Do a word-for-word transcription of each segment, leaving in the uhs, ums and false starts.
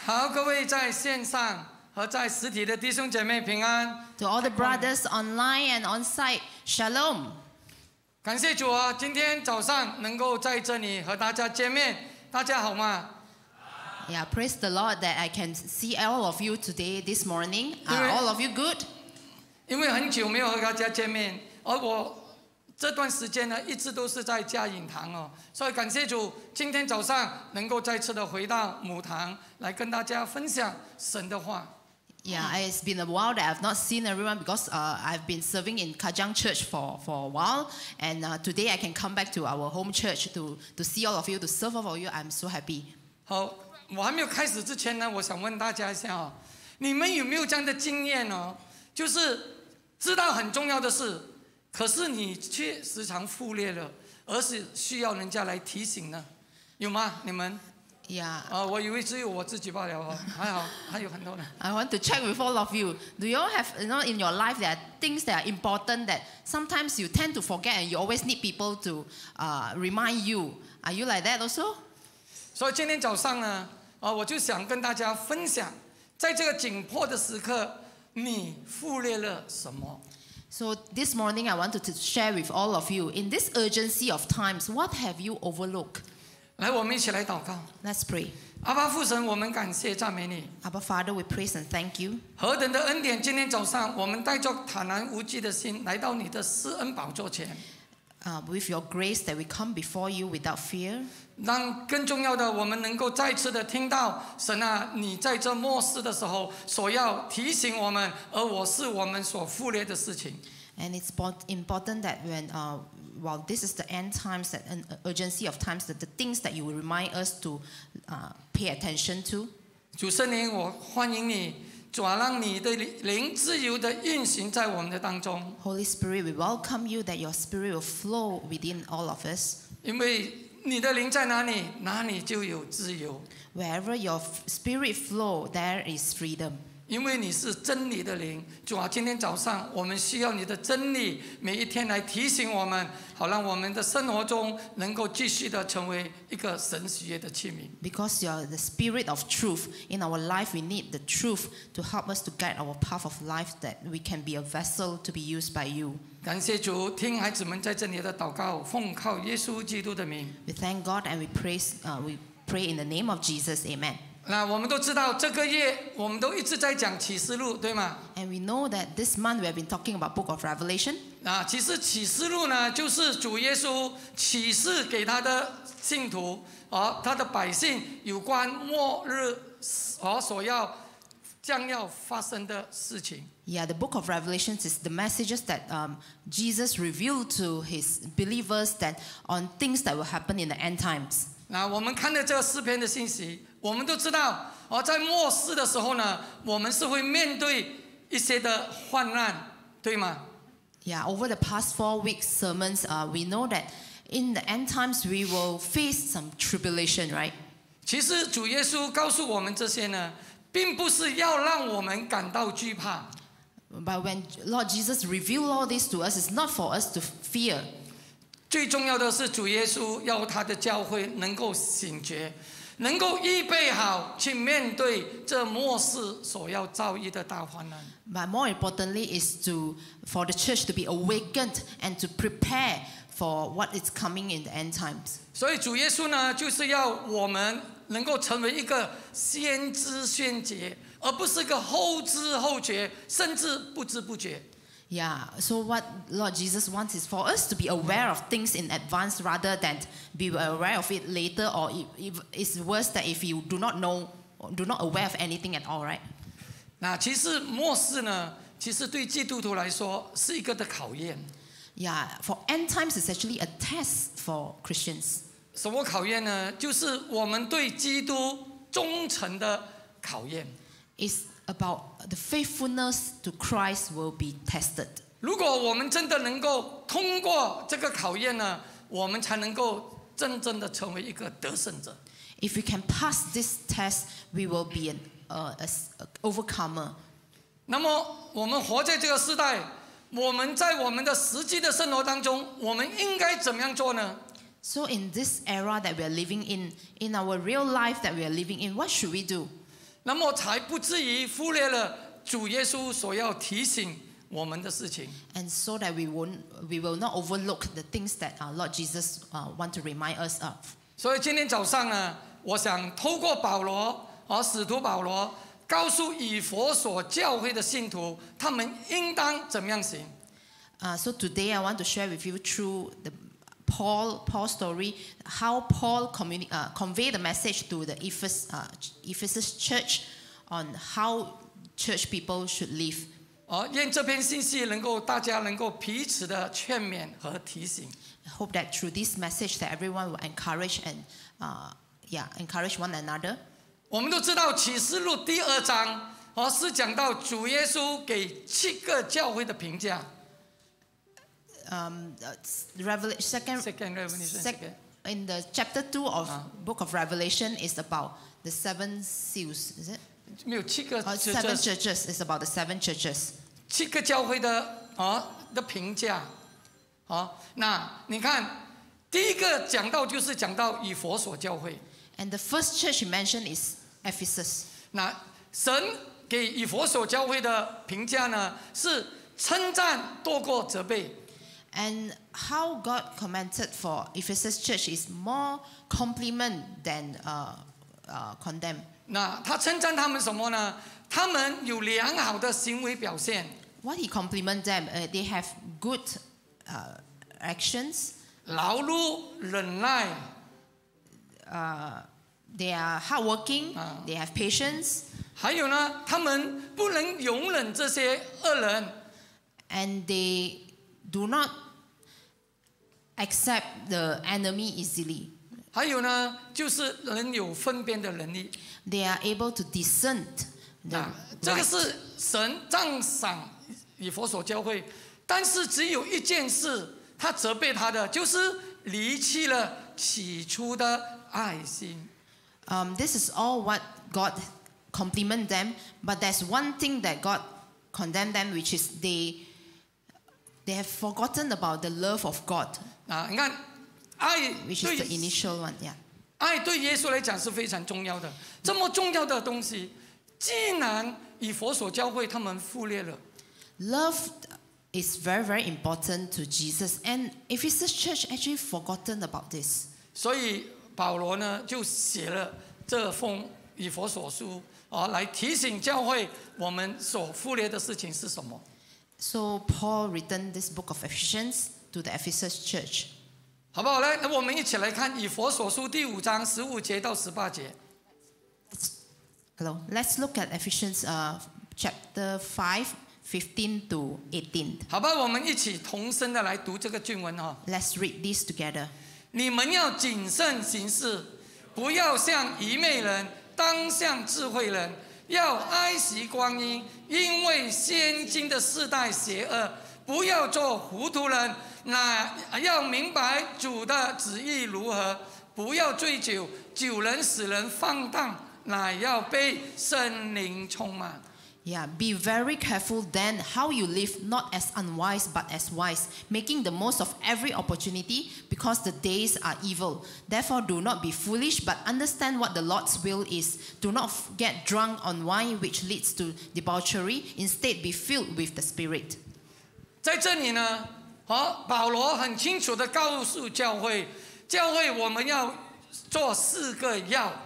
好，各位在线上和在实体的弟兄姐妹平安。 To all the brothers online and on site, Shalom. 感谢主啊，今天早上能够在这里和大家见面，大家好吗？ Yeah, praise the Lord that I can see all of you today, this morning. Are all of you good? 因为很久没有和大家见面，而我这段时间呢，一直都是在家隐堂哦，所以感谢主，今天早上能够再次的回到母堂，来跟大家分享神的话。 Yeah, it's been a while that I've not seen everyone because uh, I've been serving in Kajang Church for, for a while. And uh, today I can come back to our home church to, to see all of you, to serve all of you. I'm so happy. 好，我还没有开始之前呢，我想问大家一下哦，你们有没有这样的经验哦？就是知道很重要的事，可是你却时常忽略了，而是需要人家来提醒呢？有吗？你们？ Yeah. 啊，我以为只有我自己罢了哦，还好还有很多人。 I want to check with all of you. Do you all have, you know, in your life there are things that are important that sometimes you tend to forget and you always need people to uh, remind you? Are you like that also? 所以今天早上呢，啊，我就想跟大家分享，在这个紧迫的时刻，你忽略了什么？ So this morning I wanted to share with all of you, in this urgency of times, what have you overlooked? 来，我们一起来祷告。 Let's pray. 阿爸父神，我们感谢赞美你。 Abba Father, we praise and thank you. 何等的恩典！今天早上，我们带着坦然无惧的心来到你的施恩宝座前。 Uh, with your grace that we come before you without fear. 让更重要的，我们能够再次的听到神啊，你在这末世的时候所要提醒我们，而我是我们所忽略的事情。 And it's important that when, uh, while this is the end times, that an urgency of times, that the things that you will remind us to uh, pay attention to. 主圣灵，我欢迎你，主啊，让你的灵自由的运行在我们的当中。 Holy Spirit, we welcome you that your Spirit will flow within all of us. 因为你的灵在哪里，哪里就有自由。 Wherever your Spirit flow, there is freedom. 因为你是真理的灵，主啊，今天早上我们需要你的真理，每一天来提醒我们，好让我们的生活中能够继续的成为一个神喜悦的器皿。 Because you are the Spirit of truth. In our life, we need the truth to help us to guide our path of life, that we can be a vessel to be used by you. 感谢主，听孩子们在这里的祷告，奉靠耶稣基督的名。 We thank God and we praise. Uh, we pray in the name of Jesus. Amen. 那我们都知道，这个月我们都一直在讲启示录，对吗？ And we know that this month we have been talking about Book of Revelation. 啊，其实启示录呢，就是主耶稣启示给他的信徒，啊，他的百姓有关末日啊所要将要发生的事情。 Yeah, the Book of Revelations is the messages that um, Jesus revealed to his believers that on things that will happen in the end times. 那我们看了这个诗篇的信息，我们都知道，哦，在末世的时候呢，我们是会面对一些的患难，对吗？ Yeah, over the past four weeks sermons, uh, we know that in the end times we will face some tribulation, right? 其实主耶稣告诉我们这些呢，并不是要让我们感到惧怕。 But when Lord Jesus revealed all this to us, it's not for us to fear. 最重要的是，主耶稣要他的教会能够醒觉，能够预备好去面对这末世所要遭遇的大患难。 But more importantly is to for the church to be awakened and to prepare for what is coming in the end times. 所以主耶稣呢，就是要我们能够成为一个先知先觉，而不是个后知后觉，甚至不知不觉。 Yeah, so what Lord Jesus wants is for us to be aware of things in advance rather than be aware of it later, or if it's worse that if you do not know, do not aware of anything at all, right? 那其实末世呢，其实对基督徒来说是一个的考验。 Yeah, for end times it's actually a test for Christians. 什么考验呢？就是我们对基督忠诚的考验。 It's about the faithfulness to Christ will be tested. 如果我们真的能够通过这个考验呢，我们才能够真正的成为一个得胜者。 If we can pass this test, we will be an uh, a, a overcomer. 那么我们活在这个时代，我们在我们的实际的生活当中，我们应该怎么样做呢？ So in this era that we are living in, in our real life that we are living in, what should we do? 那么才不至于忽略了主耶稣所要提醒我们的事情。 And so that we won't, we will not overlook the things that our Lord Jesus uh, want to remind us of. 所以今天早上呢，我想透过保罗和使徒保罗，告诉以弗所教会的信徒，他们应当怎么样行。 Uh, so today I want to share with you through the Paul Paul story how Paul communi- uh, convey the message to the Ephes, uh, Ephesus church on how church people should live. 哦，愿这篇信息能够大家能够彼此的劝勉和提醒。 I hope that through this message that everyone will encourage and uh, yeah encourage one another. 我们都知道启示录第二章哦是讲到主耶稣给七个教会的评价。 Um, uh, Revelation second, Second Revelation, sec- second. in the chapter two of Ah. book of Revelation is about the seven seals, is it? 没有七个 Or 这 seven 这 churches is about the seven churches. 七个教会的啊的评价。好，那你看第一个讲到就是讲到以弗所教会。 And the first church he mentioned is Ephesus. 那神给以弗所教会的评价呢，是称赞多过责备。 And how God commented for Ephesus church is more compliment than uh, uh, condemn. 那他称赞他们什么呢？他们有良好的行为表现， What he compliment them, uh, they have good uh, actions. 劳碌、忍耐， Uh, they are hardworking. Ah. They have patience, 还有呢，他们不能容忍这些恶人。 and they do not accept the enemy easily. 还有呢，就是能有分辨的能力。 They are able to discern the 那这个 right. 是神赞赏以弗所教会，但是只有一件事，他责备他的，就是离弃了起初的爱心。 Um, this is all what God compliment them, but there's one thing that God condemned them, which is they they have forgotten about the love of God, 啊，你看，爱 which is the 对 initial one. Yeah. 爱对耶稣来讲是非常重要的，这么重要的东西，竟然以弗所教会他们忽略了。 Love is very, very important to Jesus, and Ephesus church actually forgotten about this. 所以保罗呢就写了这封以弗所书啊，来提醒教会我们所忽略的事情是什么。 So Paul written this book of Ephesians to the Ephesus church. 好不好？来，那我们一起来看以弗所书第五章十五节到十八节。 Hello, let's look at Ephesians uh, chapter five, fifteen to eighteen. 好吧，我们一起同声的来读这个经文哈。 Let's read this together. 你们要谨慎行事，不要像愚昧人，当像智慧人，要爱惜光阴，因为现今的世代邪恶，不要做糊涂人，那要明白主的旨意如何，不要醉酒，酒能使人放荡，乃要被圣灵充满。 Yeah, be very careful then how you live, not as unwise but as wise, making the most of every opportunity because the days are evil. Therefore, do not be foolish, but understand what the Lord's will is. Do not get drunk on wine, which leads to debauchery. Instead, be filled with the Spirit. 在这里呢，好，保罗很清楚的告诉教会，教会我们要做四个要。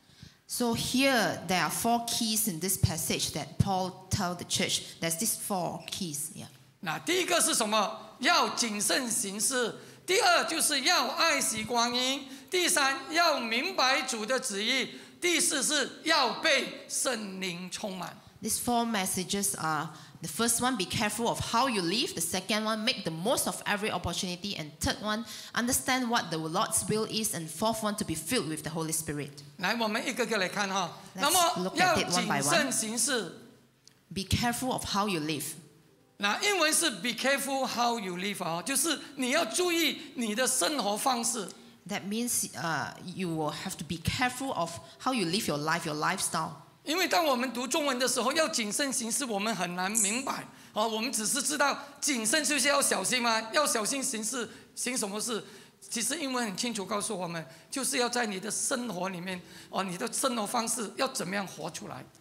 So here there are four keys in this passage that Paul tells the church. There's these four keys. Yeah. 那第一个是什么？要谨慎行事。第二就是要爱惜光阴。第三要明白主的旨意。第四是要被圣灵充满。 These four messages are: the first one, be careful of how you live; the second one, make the most of every opportunity; and third one, understand what the Lord's will is; and fourth one, to be filled with the Holy Spirit. 来，我们一个个来看哈。 Let's 那么 look 要 at it one 谨 by one. 慎行事。 Be careful of how you live. 那英文是 be careful how you live 啊，就是你要注意你的生活方式。 That means uh, you will have to be careful of how you live your life, your lifestyle. 因为当我们读中文的时候，要谨慎行事，我们很难明白啊。我们只是知道谨慎就是要小心吗？要小心行事，行什么事？其实英文很清楚告诉我们，就是要在你的生活里面哦，你的生活方式要怎么样活出来。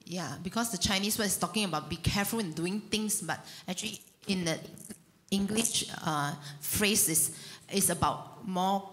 Yeah, because the Chinese word is talking about be careful in doing things, but actually in the English uh, phrase is, is about more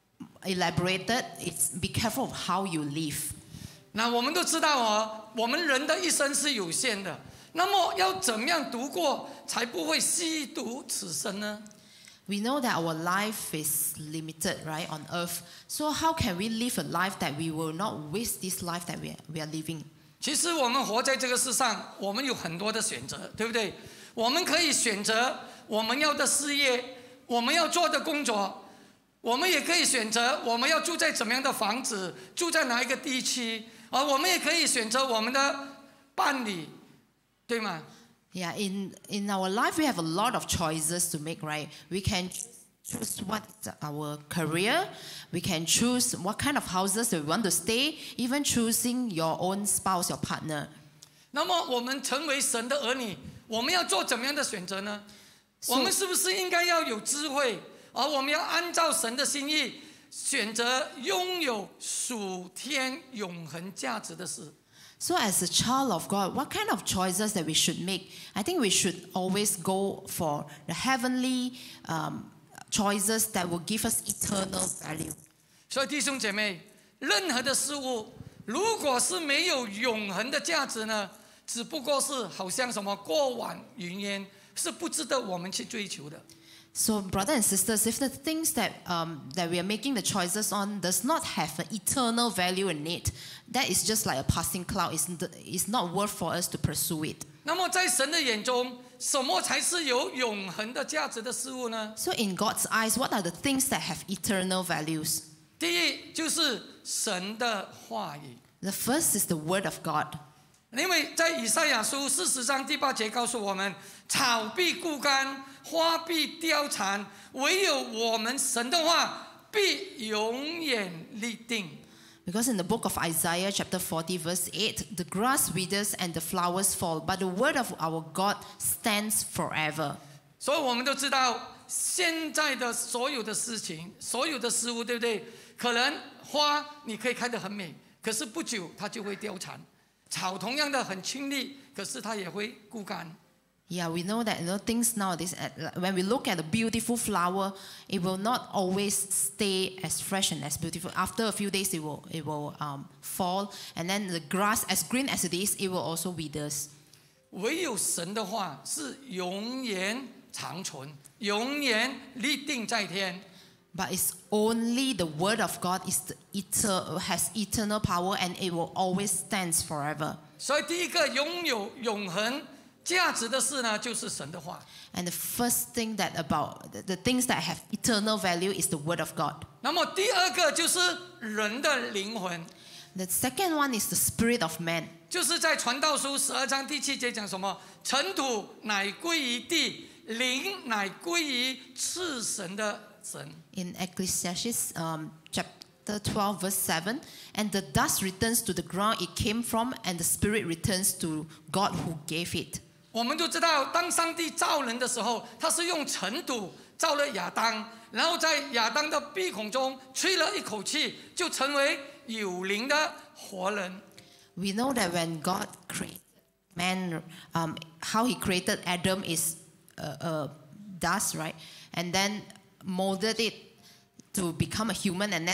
elaborated. It's be careful of how you live. 那我们都知道哦，我们人的一生是有限的，那么要怎么样度过才不会虚度此生呢？ We know that our life is limited, right, on earth. So how can we live a life that we will not waste this life that we are, we are living? 其实我们活在这个世上，我们有很多的选择，对不对？我们可以选择我们要的事业，我们要做的工作，我们也可以选择我们要住在怎么样的房子，住在哪一个地区，而我们也可以选择我们的伴侣，对吗？ Yeah, in, in our life, we have a lot of choices to make, right? We can choose what our career, we can choose what kind of houses that we want to stay, even choosing your own spouse, your partner. 那么我们成为神的儿女，我们要做怎么样的选择呢？ So- 我们是不是应该要有智慧，而我们要按照神的心意，选择拥有属天永恒价值的事？ So as a child of God, what kind of choices that we should make? I think we should always go for the heavenly um, choices that will give us eternal value. 所以弟兄姐妹，任何的事物，如果是没有永恒的价值呢，只不过是好像什么过往云烟，是不值得我们去追求的。 So, brothers and sisters, if the things that um, that we are making the choices on does not have an eternal value in it, that is just like a passing cloud. It's, it's not worth for us to pursue it. 那么在神的眼中，什么才是有永恒的价值的事物呢？ So, in God's eyes, what are the things that have eternal values? 第一就是神的话语， The first is the Word of God. 因为在以赛亚书四十章第八节告诉我们：草必枯干，花必凋残，唯有我们神的话必永远立定。 Because in the book of Isaiah, chapter forty, verse eight, the grass withers and the flowers fall, but the word of our God stands forever. 所以我们都知道，现在的所有的事情，所有的事物，对不对？可能花你可以开得很美，可是不久它就会凋残；草同样的很清丽，可是它也会枯干。 Yeah, we know that you know, things nowadays, uh, when we look at a beautiful flower, it will not always stay as fresh and as beautiful. After a few days, it will, it will um, fall. And then the grass, as green as it is, it will also withers. 唯有神的话是永远长存，永远立定在天。 But it's only the word of God is the eter- has eternal power and it will always stands forever. 所以第一个拥有永恒价值的事呢，就是神的话。 And the first thing that about the, the things that have eternal value is the word of God. 那么第二个就是人的灵魂， The second one is the spirit of man. 就是在传道书十二章第七节讲什么？尘土乃归于地，灵乃归于赐神的神。 In Ecclesiastes um, chapter twelve, verse seven, and the dust returns to the ground it came from, and the spirit returns to God who gave it. 我们都知道，当上帝造人的时候，他是用尘土造了亚当，然后在亚当的鼻孔中吹了一口气，就成为有灵的活人。 We know that when God created man, um, how he created Adam is uh, uh, dust, right? And then molded it to become a human, and then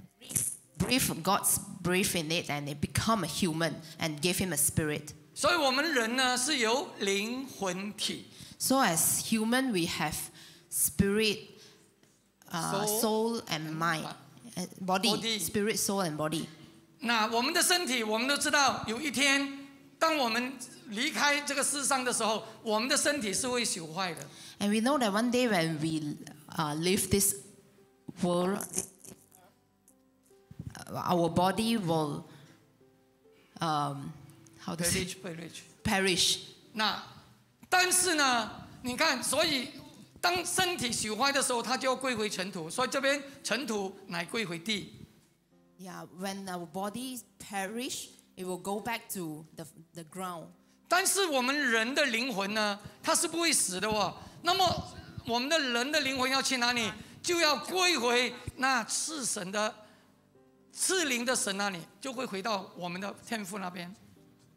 breathed God's breath in it, and it became a human and gave him a spirit. 所以我们人呢是有灵魂体， So as human, we have spirit, uh, Soul. soul, and mind, uh, body, Body. spirit, soul, and body. 那我们的身体，我们都知道，有一天，当我们离开这个世上的时候，我们的身体是会朽坏的。 And we know that one day when we uh, leave this world, uh, our body will, um, how to say, Perish, perish. perish. 那但是呢，你看，所以当身体朽坏的时候，它就要归回尘土。所以这边尘土乃归回地。 Yeah, when our body perish, it will go back to the, the ground. 但是我们人的灵魂呢，它是不会死的哦。那么我们的人的灵魂要去哪里？就要归回那赐神的、赐灵的神那里，就会回到我们的天父那边。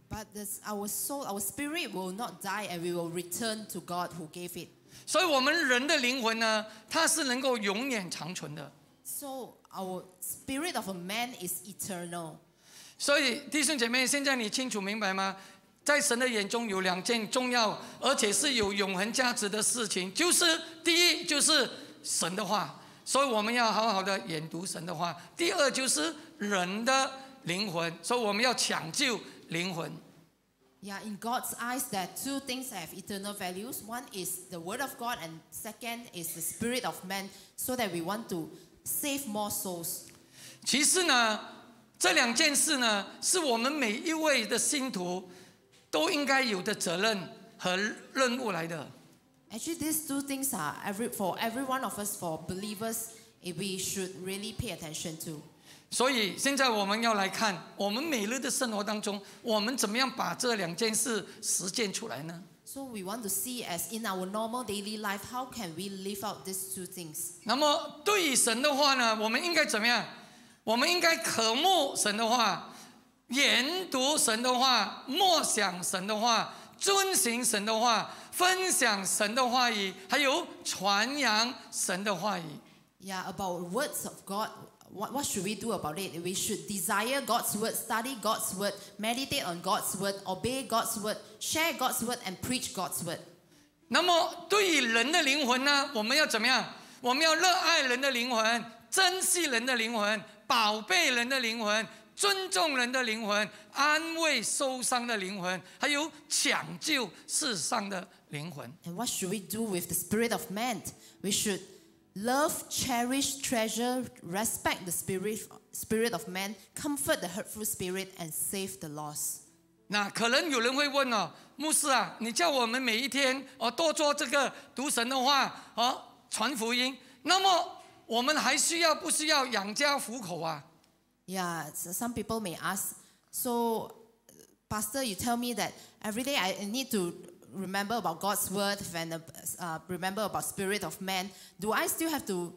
But this, our soul, our spirit will not die, and we will return to God who gave it. 所以，我们人的灵魂呢，它是能够永远长存的。 So our spirit of a man is eternal. 所以，弟兄姐妹，现在你清楚明白吗？在神的眼中有两件重要而且是有永恒价值的事情，就是第一就是神的话，所以我们要好好的研读神的话；第二就是人的灵魂，所以我们要抢救灵魂。 Yeah, in God's eyes, there are two things that have eternal values. One is the Word of God, and second is the Spirit of man, so that we want to save more souls. 其实呢，这两件事呢，是我们每一位的信徒都应该有的责任和任务来的。 Actually, these two things are every, for every one of us, for believers, eh, we should really pay attention to. 所以现在我们要来看，我们每日的生活当中，我们怎么样把这两件事实践出来呢？ So we want to see, as in our normal daily life, how can we live out these two things? 那么对于神的话呢，我们应该怎么样？我们应该渴慕神的话，研读神的话，默想神的话，遵行神的话，分享神的话语，还有传扬神的话语。 Yeah, about words of God. What, what should we do about it? We should desire God's word, study God's word, meditate on God's word, obey God's word, share God's word, and preach God's word. 那么对于人的灵魂呢，我们要怎么样？我们要热爱人的灵魂，珍惜人的灵魂，宝贝人的灵魂，尊重人的灵魂，安慰受伤的灵魂，还有抢救世上的灵魂。 And what should we do with the spirit of man? We should love, cherish, treasure, respect the spirit, spirit of man, comfort the hurtful spirit, and save the lost. 那可能有人会问哦，牧师啊，你叫我们每一天哦多做这个读神的话哦，传福音，那么我们还需要不需要养家糊口啊？ Yeah, so some people may ask, so Pastor, you tell me that every day I need to remember about God's word and uh, remember about spirit of man. Do I still have to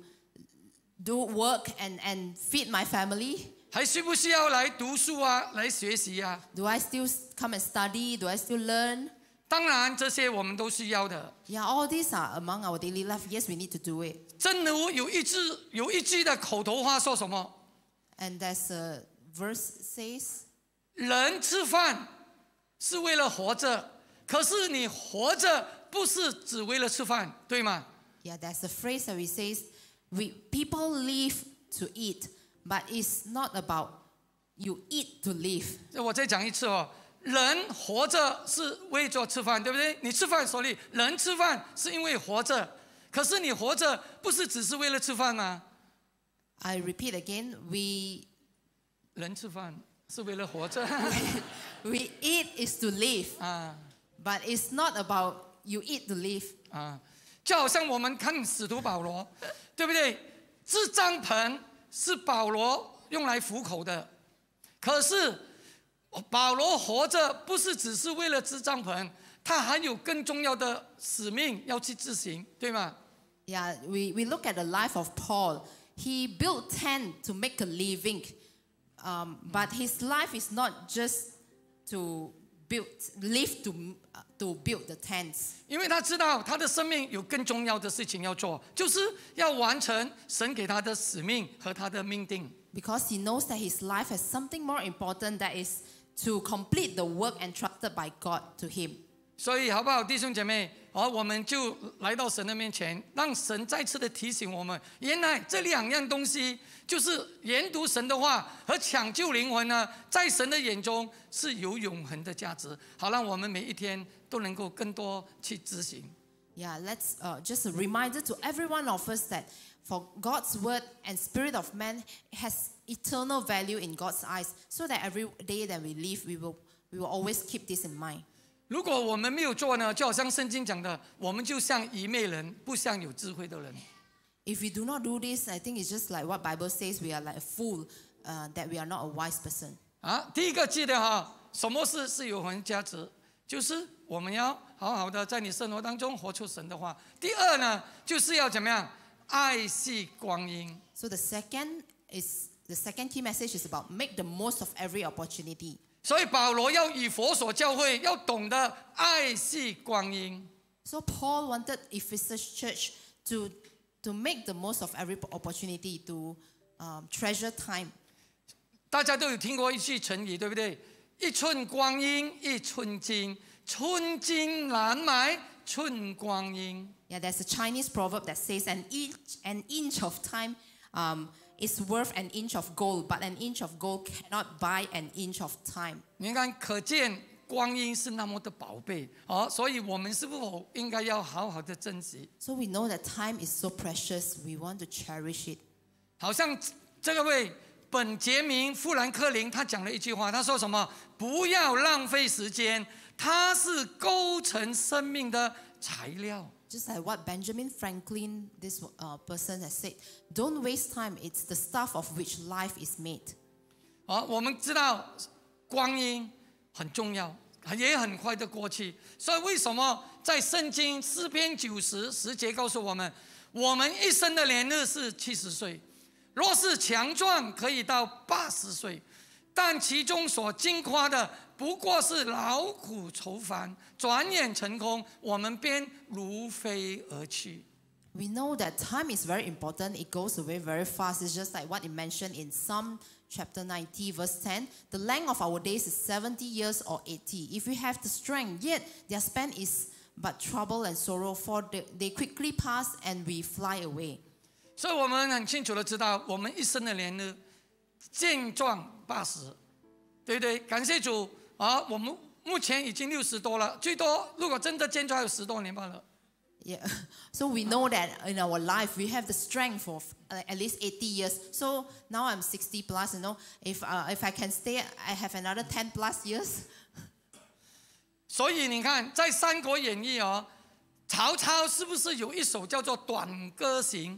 do work and, and feed my family? 还需不需要来读书啊，来学习啊？ Do I still come and study? Do I still learn? 当然，这些我们都需要的。 Yeah, all these are among our daily life. Yes, we need to do it. 正如有一句有一句的口头话说什么？ And there's a verse says, 人吃饭是为了活着，可是你活着不是只为了吃饭，对吗？ yeah, there's a phrase that we says, we people live to eat, but it's not about you eat to live. 我再讲一次哦，人活着是为着吃饭，对不对？你吃饭所以人吃饭是因为活着，可是你活着不是只是为了吃饭吗？ I repeat again, we 人吃饭是为了活着 we eat is to live, 啊 but it's not about you eat to live. 啊！就好像我们看使徒保罗，对不对？支帐篷是保罗用来糊口的，可是保罗活着不是只是为了支帐篷，他还有更重要的使命要去执行，对吗？ Yeah, we, we look at the life of Paul. He built tent to make a living, um, but his life is not just to build, live to, uh, to build the tents. 因为他知道他的生命有更重要的事情要做，就是要完成神给他的使命和他的命定。 Because he knows that his life has something more important, that is to complete the work entrusted by God to him. 所以好不好，弟兄姐妹？好，我们就来到神的面前，让神再次的提醒我们，原来这两样东西，就是研读神的话和抢救灵魂呢，在神的眼中是有永恒的价值。好，让我们每一天都能够更多去执行。 Yeah, let's uh, just a reminder to every one of us that for God's word and spirit of man has eternal value in God's eyes, so that every day that we live, we will we will always keep this in mind. 如果我们没有做呢，就好像圣经讲的，我们就像愚昧人，不像有智慧的人。 If we do not do this, I think it's just like what Bible says, we are like a fool, uh, that we are not a wise person. 啊，第一个记得哈，什么事是有恒价值？就是我们要好好的在你生活当中活出神的话。第二呢，就是要怎么样爱惜光阴。 So the second is the second key message is about make the most of every opportunity. 所以保罗要以佛所教会，要懂得爱惜光阴。 So Paul wanted Ephesus church to to make the most of every opportunity to um, treasure time. 大家都有听过一句成语，对不对？一寸光阴一寸金，寸金难买寸光阴。 Yeah, there's a Chinese proverb that says an inch an inch of time um, is worth an inch of gold, but an inch of gold cannot buy an inch of time. 你看，可见光阴是那么的宝贝，哦，所以我们是否应该要好好的珍惜？ So we know that time is so precious, we want to cherish it. 好像这位本杰明·富兰克林他讲了一句话，他说什么？不要浪费时间，它是构成生命的材料。 Just like what Benjamin Franklin, this uh, person has said, don't waste time, it's the stuff of which life is made. 好，我们知道光阴很重要，也很快的过去。所以为什么在圣经诗篇九十十节告诉我们，我们一生的年日是七十岁，若是强壮，可以到八十岁，但其中所经夸的，不过是劳苦愁烦，转眼成空，我们便如飞而去。 We know that time is very important. It goes away very fast. It's just like what it mentioned in Psalm chapter ninety, verse ten. The length of our days is seventy years or eighty. If we have the strength, yet their span is but trouble and sorrow, for they, they quickly pass and we fly away. 所以我们很清楚的知道，我们一生的年日健壮八十，对不对？感谢主啊！我们目前已经六十多了，最多如果真的健壮还有十多年罢了。 Yeah. So we know that in our life we have the strength for uh, at least eighty years. So now I'm sixty plus. You know, if uh, if I can stay, I have another ten plus years. 所以你看，在《三国演义》哦，曹操是不是有一首叫做《短歌行》？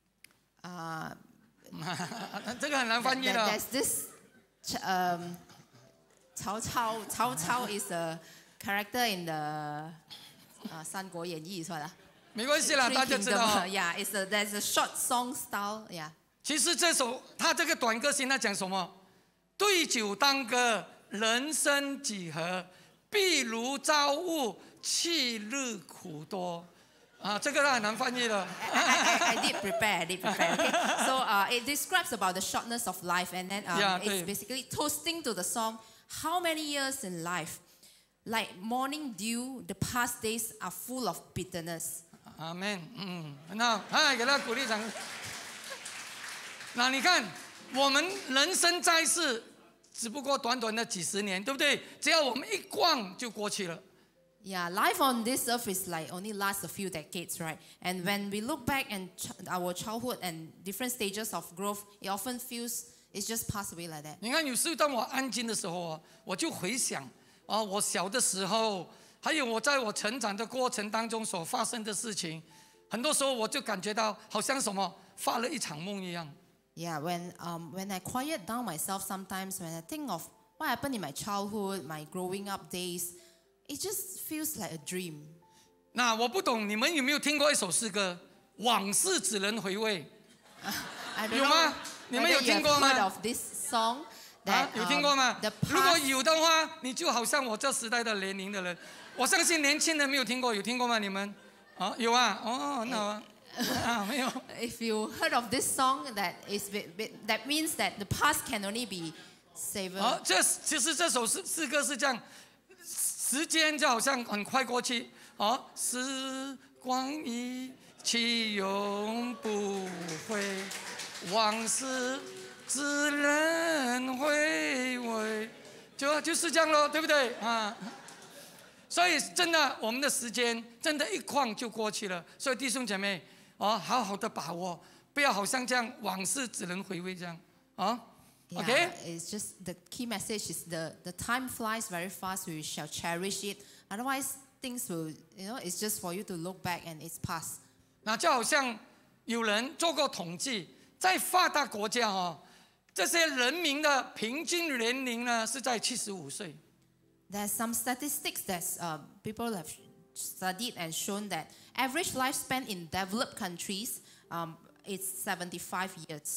Uh, 这个很难翻译 there- 的。 there's this. ch- Um, Cao Cao. Cao Cao is a character in the uh, 三国演义, is what? 没关系啦， Three 大家知道 Kingdom. 哦。 Yeah, it's a, there's a short song style. Yeah. 其实这首他这个《短歌行》他讲什么？对酒当歌，人生几何？譬如朝雾，去日苦多。啊，这个很难翻译的。 I, I, I did prepare, I did prepare. Okay. So uh, it describes about the shortness of life, and then um, Yeah, it's 对。 basically toasting to the song. How many years in life? Like morning dew, the past days are full of bitterness. 阿门，嗯，很好，哎，给他鼓励掌声。那你看，我们人生在世，只不过短短的几十年，对不对？只要我们一逛就过去了。 Yeah, life on this earth is like only lasts a few decades, right? And when we look back and ch- our childhood and different stages of growth, it often feels it's just passed away like that. 你看，有时候当我安静的时候啊，我就回想啊，我小的时候，还有我在我成长的过程当中所发生的事情，很多时候我就感觉到好像什么发了一场梦一样。 Yeah, when um, when I quiet down myself sometimes, when I think of what happened in my childhood, my growing up days, it just feels like a dream. 那我不懂你们有没有听过一首诗歌《往事只能回味》？ I don't 有 know 吗？你们 whether 有 you 听 have 过 heard 吗？ of this song 啊 that， 有听过 um, 吗 the？ 如果 past 有的话，你就好像我这时代的年龄的人，我相信年轻人没有听过，有听过吗？你们？啊，有啊，哦，那啊，啊没有。 if you heard of this song, that is bi- bi- that means that the past can only be savored. 啊，这其实这首诗诗歌是这样，时间就好像很快过去，啊，时光一去永不回，往事只能回味，就就是这样咯，对不对啊？所以真的，我们的时间真的，一晃就过去了。所以弟兄姐妹，哦，好好的把握，不要好像这样往事只能回味这样，啊。 Yeah, Okay? it's just the key message is the, the time flies very fast. We shall cherish it. Otherwise, things will, you know, it's just for you to look back and it's past. 那就好像有人做过统计，在发达国家哦，这些人民的平均年龄呢是在七十五岁。 There's some statistics that uh, people have studied and shown that average lifespan in developed countries um, is seventy-five years.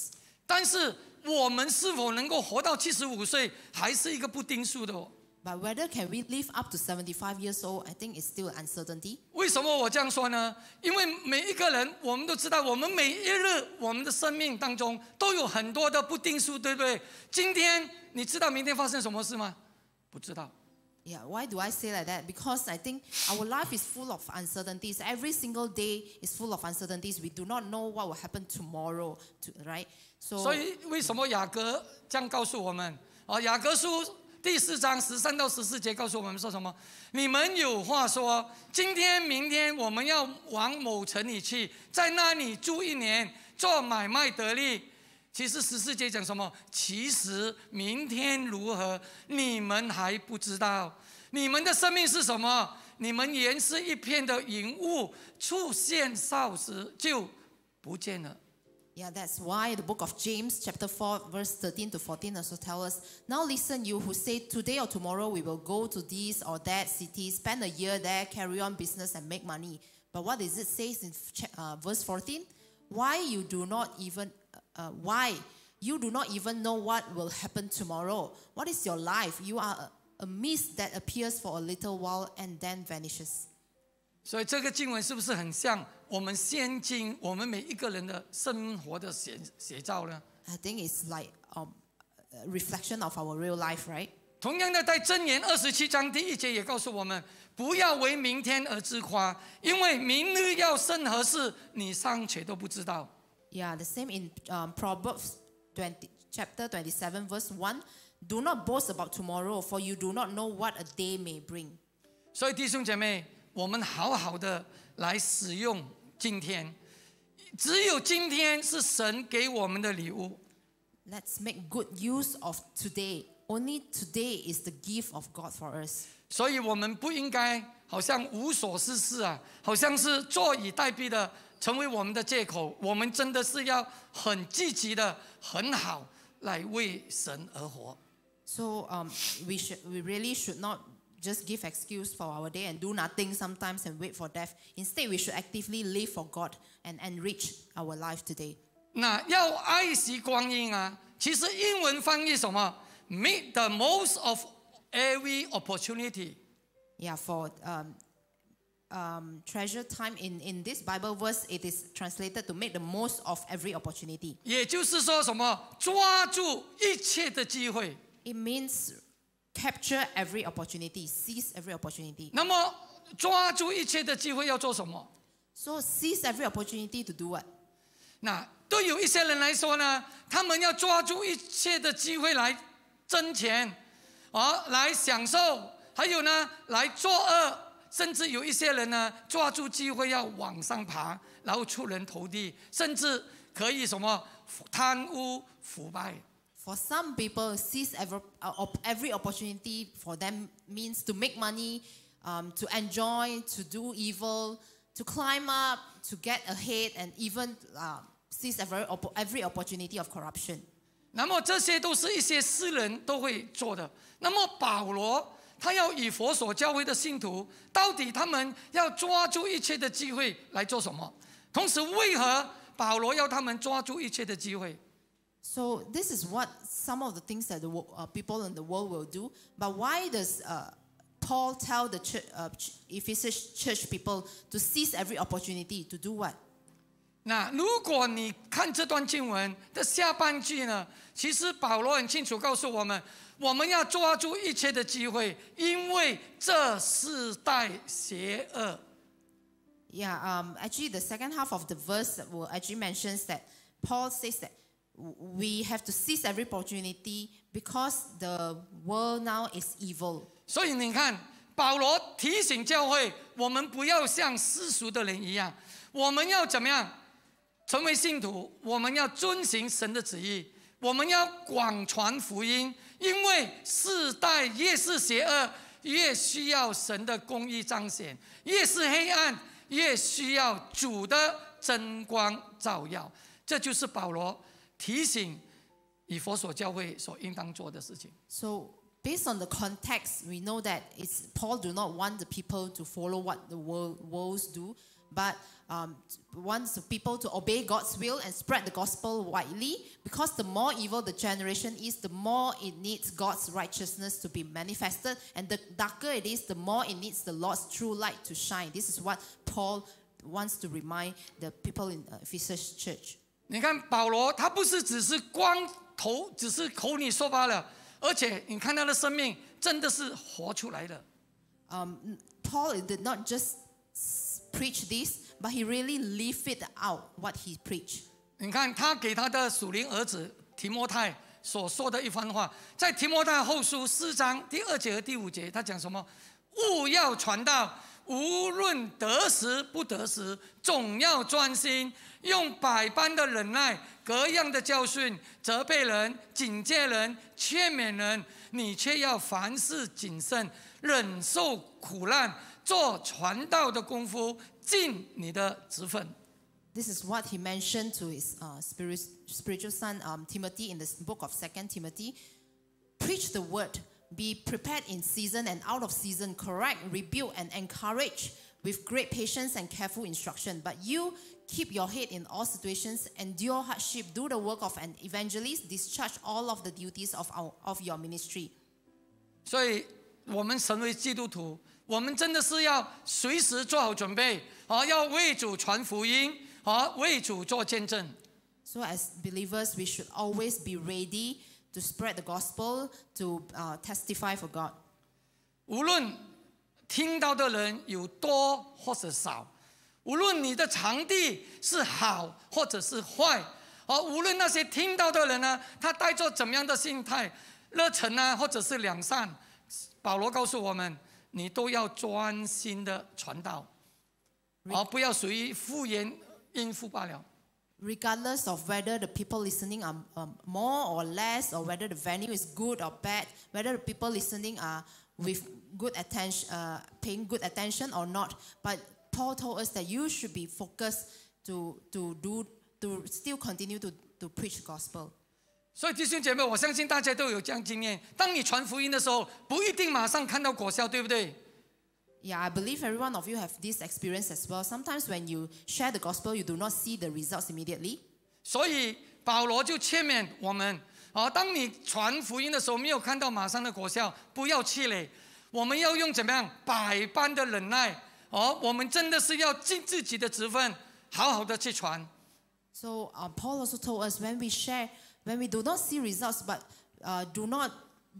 但是我们是否能够活到七十五岁，还是一个不定数的哦。 But whether can we live up to seventy-five years old, I think it's still uncertainty. 为什么我这样说呢？因为每一个人，我们都知道，我们每一日我们的生命当中都有很多的不定数，对不对？今天你知道明天发生什么事吗？不知道。 Yeah, why do I say like that? Because I think our life is full of uncertainties. Every single day is full of uncertainties. We do not know what will happen tomorrow, to, right? So, 所以为什么雅各这样告诉我们？啊，雅各书第四章十三到十四节告诉我们说什么？你们有话说，今天、明天我们要往某城里去，在那里住一年，做买卖得利。其实十四节讲什么？其实明天如何，你们还不知道。你们的生命是什么？你们原是一片的云雾，出现少时就不见了。 Yeah, that's why the book of James, chapter four, verse thirteen to fourteen, also tells us, now listen, you who say, today or tomorrow we will go to this or that city, spend a year there, carry on business and make money. But what does it say in uh, verse fourteen? Why you do not even, uh, why you do not even know what will happen tomorrow? What is your life? You are a, a mist that appears for a little while and then vanishes. 所以这个经文是不是很像我们现今我们每一个人的生活的写写照呢？ I think it's like um, a reflection of our real life, right? 同样的，在箴言二十七章第一节也告诉我们，不要为明天而自夸，因为明日要生何事，你尚且都不知道。 Yeah, the same in um, Proverbs twenty, chapter twenty-seven, verse one. Do not boast about tomorrow, for you do not know what a day may bring. 所以弟兄姐妹，我们好好的来使用今天，只有今天是神给我们的礼物。 Let's make good use of today. Only today is the gift of God for us. 所以我们不应该好像无所事事啊，好像是坐以待毙的，成为我们的借口。我们真的是要很积极的、很好来为神而活。 So um, we should, we really should not just give excuse for our day and do nothing sometimes and wait for death. Instead, we should actively live for God and enrich our life today. 那要爱惜光阴啊，其实英文翻译什么 ？Make the most of every opportunity. Yeah, for um, um, treasure time in, in this Bible verse, it is translated to make the most of every opportunity. 也就是说什么？抓住一切的机会。 It means capture every opportunity, seize every opportunity. 那么抓住一切的机会要做什么？ So seize every opportunity to do what? 那对有一些人来说呢，他们要抓住一切的机会来挣钱，啊，来享受，还有呢，来作恶，甚至有一些人呢，抓住机会要往上爬，然后出人头地，甚至可以什么贪污腐败。 For some people, seize every, uh, every opportunity for them means to make money, um, to enjoy, to do evil, to climb up, to get ahead, and even uh, seize every, every opportunity of corruption. 那么这些都是一些诗人都会做的。那么保罗他要以佛所教会的信徒，到底他们要抓住一切的机会来做什么？同时，为何保罗要他们抓住一切的机会？ So this is what some of the things that the uh, people in the world will do. But why does uh, Paul tell the church, uh, Ephesus church people to seize every opportunity to do what? 那如果你看这段经文的下半句呢，其实保罗很清楚告诉我们，我们要抓住一切的机会，因为这世代邪恶。 Yeah, um, actually the second half of the verse will actually mentions that Paul says that we have to seize every opportunity because the world now is evil. 所以你看，保罗提醒教会，我们不要像世俗的人一样，我们要怎么样成为信徒？我们要遵行神的旨意，我们要广传福音，因为世代越是邪恶，越需要神的公义彰显；越是黑暗，越需要主的真光照耀。这就是保罗提醒以弗所教会所应当做的事情。 So based on the context, we know that it's Paul do not want the people to follow what the world worlds do, but um, wants people to obey God's will and spread the gospel widely. Because the more evil the generation is, the more it needs God's righteousness to be manifested. And the darker it is, the more it needs the Lord's true light to shine. This is what Paul wants to remind the people in Ephesus church. 你看保罗，他不是只是光头，只是口里说罢了，而且你看他的生命真的是活出来的。 Um, Paul did not just preach this, but he really lived it out what he preached. 你看他给他的属灵儿子提摩太所说的一番话，在提摩太后书四章第二节和第五节，他讲什么？务要传道，无论得时不得时，总要专心，用百般的忍耐，各样的教训，责备人、警戒人、劝勉人。你却要凡事谨慎，忍受苦难，做传道的功夫，尽你的职分。 This is what he mentioned to his uh, spirit, spiritual son um, Timothy in the book of Second Timothy. Preach the word, be prepared in season and out of season, correct, rebuke, and encourage with great patience and careful instruction. But you keep your head in all situations, endure hardship, do the work of an evangelist, discharge all of the duties of, our, of your ministry. 所以，我们成为基督徒，我们真的是要随时做好准备，啊，要为主传福音，啊，为主做见证。 So as believers, we should always be ready to spread the gospel, to uh, testify for God. 无论听到的人有多或者少，无论你的场地是好或者是坏，啊，无论那些听到的人呢，他带着怎么样的心态，热忱啊，或者是良善，保罗告诉我们，你都要专心的传道，而不要随意敷衍应付罢了。 Regardless of whether the people listening are um, more or less, or whether the venue is good or bad, whether the people listening are with good attention, uh, paying good attention or not, but Paul told us that you should be focused to to do to still continue to to preach the gospel. 所以弟兄姐妹，我相信大家都有这样经验：当你传福音的时候，不一定马上看到果效，对不对？ Yeah, I believe every one of you have this experience as well. Sometimes when you share the gospel, you do not see the results immediately. 所以保罗就劝勉我们：啊，当你传福音的时候，没有看到马上的果效，不要气馁。我们要用怎么样百般的忍耐？哦，我们真的是要尽自己的职分，好好的去传。 So uh, Paul also told us when we share, when we do not see results, but uh, do not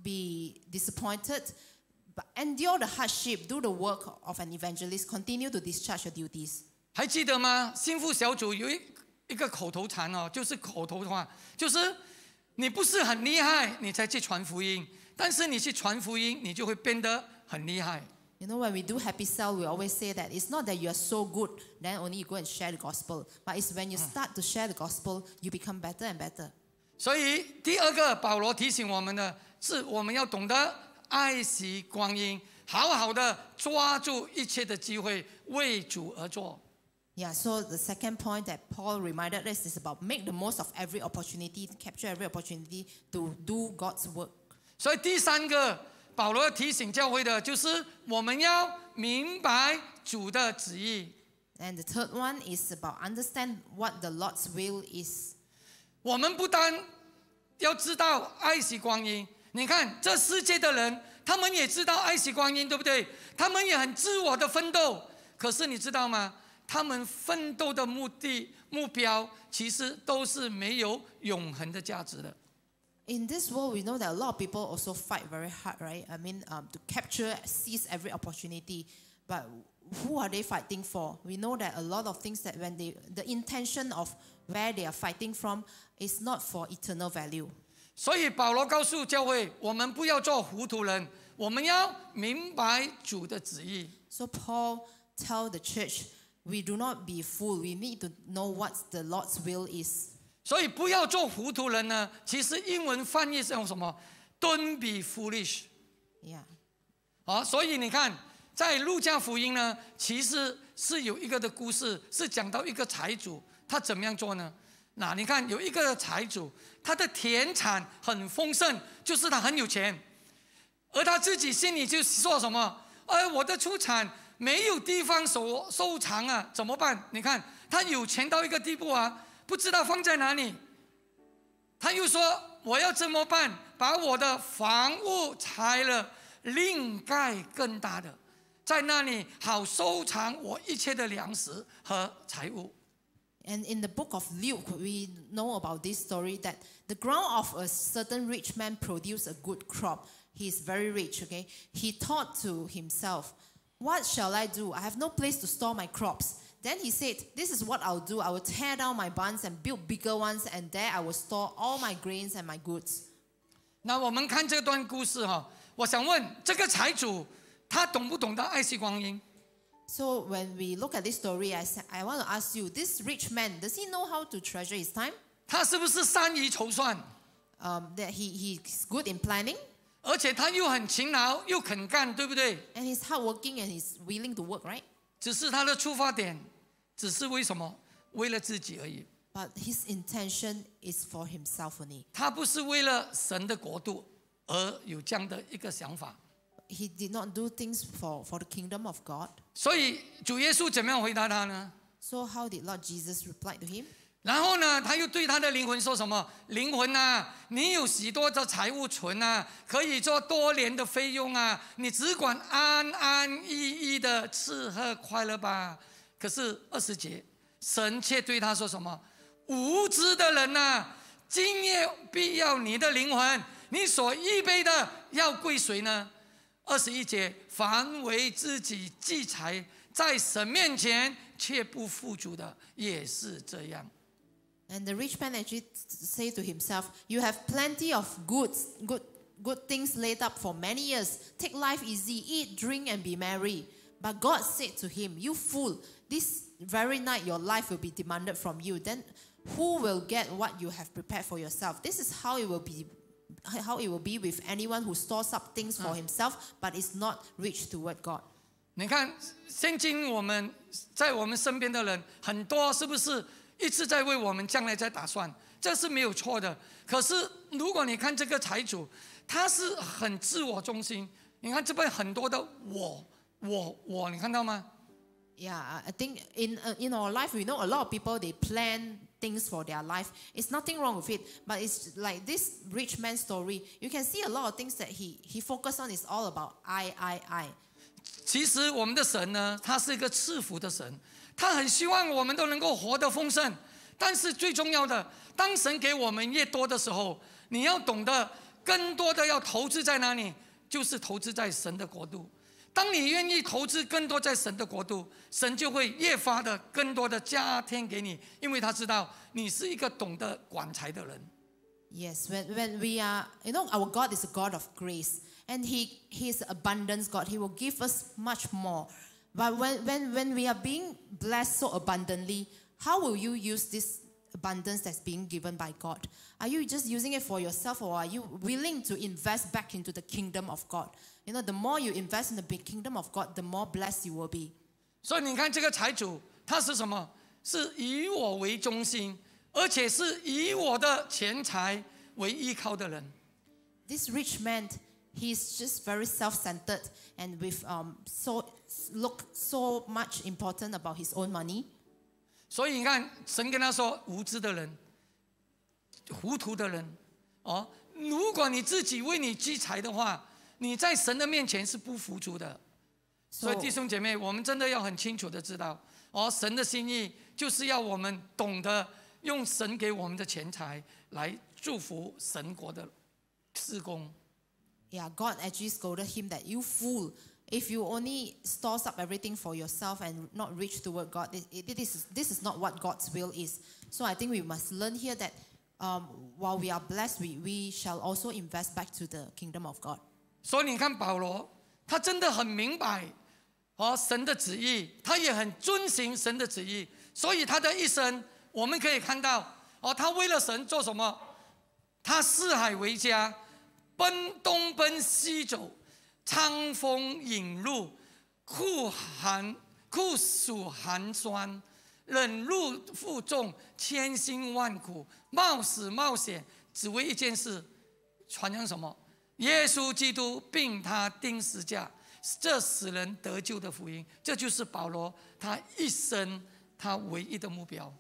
be disappointed, but endure the hardship, do the work of an evangelist, continue to discharge your duties. 还记得吗？幸福小组有一一个口头禅哦，就是口头话，就是你不是很厉害，你才去传福音，但是你去传福音，你就会变得很厉害。 You know, when we do Happy Cell, we always say that it's not that you are so good, then only you go and share the gospel. But it's when you start to share the gospel, you become better and better. 所以第二个，保罗提醒我们的是，我们要懂得爱惜光阴，好好的抓住一切的机会，为主而做。 Yeah, so the second point that Paul reminded us is about make the most of every opportunity, capture every opportunity to do God's work. 所以第三个，保罗提醒教会的就是我们要明白主的旨意。 And the third one is about understand what the Lord's will is. 我们不单要知道爱惜光阴，你看这世界的人，他们也知道爱惜光阴，对不对？他们也很自我的奋斗，可是你知道吗？他们奋斗的目的、目标，其实都是没有永恒的价值的。 In this world, we know that a lot of people also fight very hard, right? I mean, um, to capture, seize every opportunity. But who are they fighting for? We know that a lot of things that when they, the intention of where they are fighting from is not for eternal value. 所以保罗告诉教会，我们不要做糊涂人，我们要明白主的旨意。 So Paul tell the church, we do not be fool. We need to know what the Lord's will is. 所以不要做糊涂人呢。其实英文翻译是用什么 ？Don't be foolish。 Yeah. 好，所以你看，在路加福音呢，其实是有一个的故事，是讲到一个财主，他怎么样做呢？那你看有一个财主，他的田产很丰盛，就是他很有钱，而他自己心里就说什么？哎，我的出产没有地方收收藏啊，怎么办？你看他有钱到一个地步啊，不知道放在哪里。他又说我要怎么办？把我的房屋拆了，另盖更大的，在那里好收藏我一切的粮食和财物。 And in the book of Luke, we know about this story that the ground of a certain rich man produced a good crop. He is very rich, okay? He thought to himself, what shall I do? I have no place to store my crops. Then he said, this is what I'll do. I will tear down my barns and build bigger ones, and there I will store all my grains and my goods. 那我们看这段故事哈，我想问这个财主，他懂不懂得爱惜光阴？ So when we look at this story, I, I want to ask you, this rich man, does he know how to treasure his time? 他是不是善于筹算？ Um, that he, he's good in planning, 而且他又很勤劳，又肯干，对不对？ and he's hardworking and he's willing to work, right? 只是他的出发点，只是为什么？为了自己而已。 But his intention is for himself only. 他不是为了神的国度而有这样的一个想法。 He did not do things for, for the kingdom of God. 所以主耶稣怎么样回答他呢？ So how did Lord Jesus reply to him? 然后呢，他又对他的灵魂说什么？灵魂啊，你有许多的财物存啊，可以做多年的费用啊，你只管安安逸逸的吃喝快乐吧。可是二十节，神却对他说什么？无知的人啊，今夜必要你的灵魂，你所预备的要归谁呢？二十一节，凡为自己积财，在神面前却不富足的，也是这样。 And the rich man actually said to himself, you have plenty of goods, good, good things laid up for many years. Take life easy, eat, drink, and be merry. But God said to him, you fool, this very night your life will be demanded from you. Then who will get what you have prepared for yourself? This is how it will be, how it will be with anyone who stores up things for himself, but is not rich toward God. 你看，现今我们在我们身边的人很多，是不是一直在为我们将来在打算？这是没有错的。可是如果你看这个财主，他是很自我中心。你看这边很多的我、我、我，你看到吗？ Yeah, I think in uh, in our life we know a lot of people they plan things for their life. It's nothing wrong with it, but it's like this rich man's story. You can see a lot of things that he he focused on is all about I I I. 其实我们的神呢，他是一个赐福的神，他很希望我们都能够活得丰盛。但是最重要的，当神给我们越多的时候，你要懂得更多的要投资在哪里，就是投资在神的国度。当你愿意投资更多在神的国度，神就会越发的更多的加添给你，因为他知道你是一个懂得管财的人。 Yes, when when we are, you know, our God is a God of grace, and He He is abundance God. He will give us much more. But when when when we are being blessed so abundantly, how will you use this abundance that's being given by God? Are you just using it for yourself, or are you willing to invest back into the kingdom of God? You know, the more you invest in the big kingdom of God, the more blessed you will be. 所以你看这个财主，他是什么？是以我为中心，而且是以我的钱财为依靠的人。 This rich man, he's just very self-centered and with um so look so much important about his own money. 所以你看，神跟他说：无知的人、糊涂的人，哦，如果你自己为你积财的话，你在神的面前是不富足的。所以弟兄姐妹，我们真的要很清楚的知道，哦，神的心意就是要我们懂得用神给我们的钱财来祝福神国的事工。 Yeah, God actually scolded him that you fool. If you only stores up everything for yourself and not reach toward God, it, it, it is, this is not what God's will is. So I think we must learn here that um, while we are blessed, we, we shall also invest back to the kingdom of God. 所以你看保罗，他真的很明白哦神的旨意，他也很遵行神的旨意，所以他的一生我们可以看到哦，他为了神做什么？他四海为家，奔东奔西走，餐风饮露，酷寒酷暑寒霜，忍辱负重，千辛万苦，冒死冒险，只为一件事，传扬什么？耶稣基督并他钉十架， 这使人得救的福音。这就是保罗他一生他唯一的目标。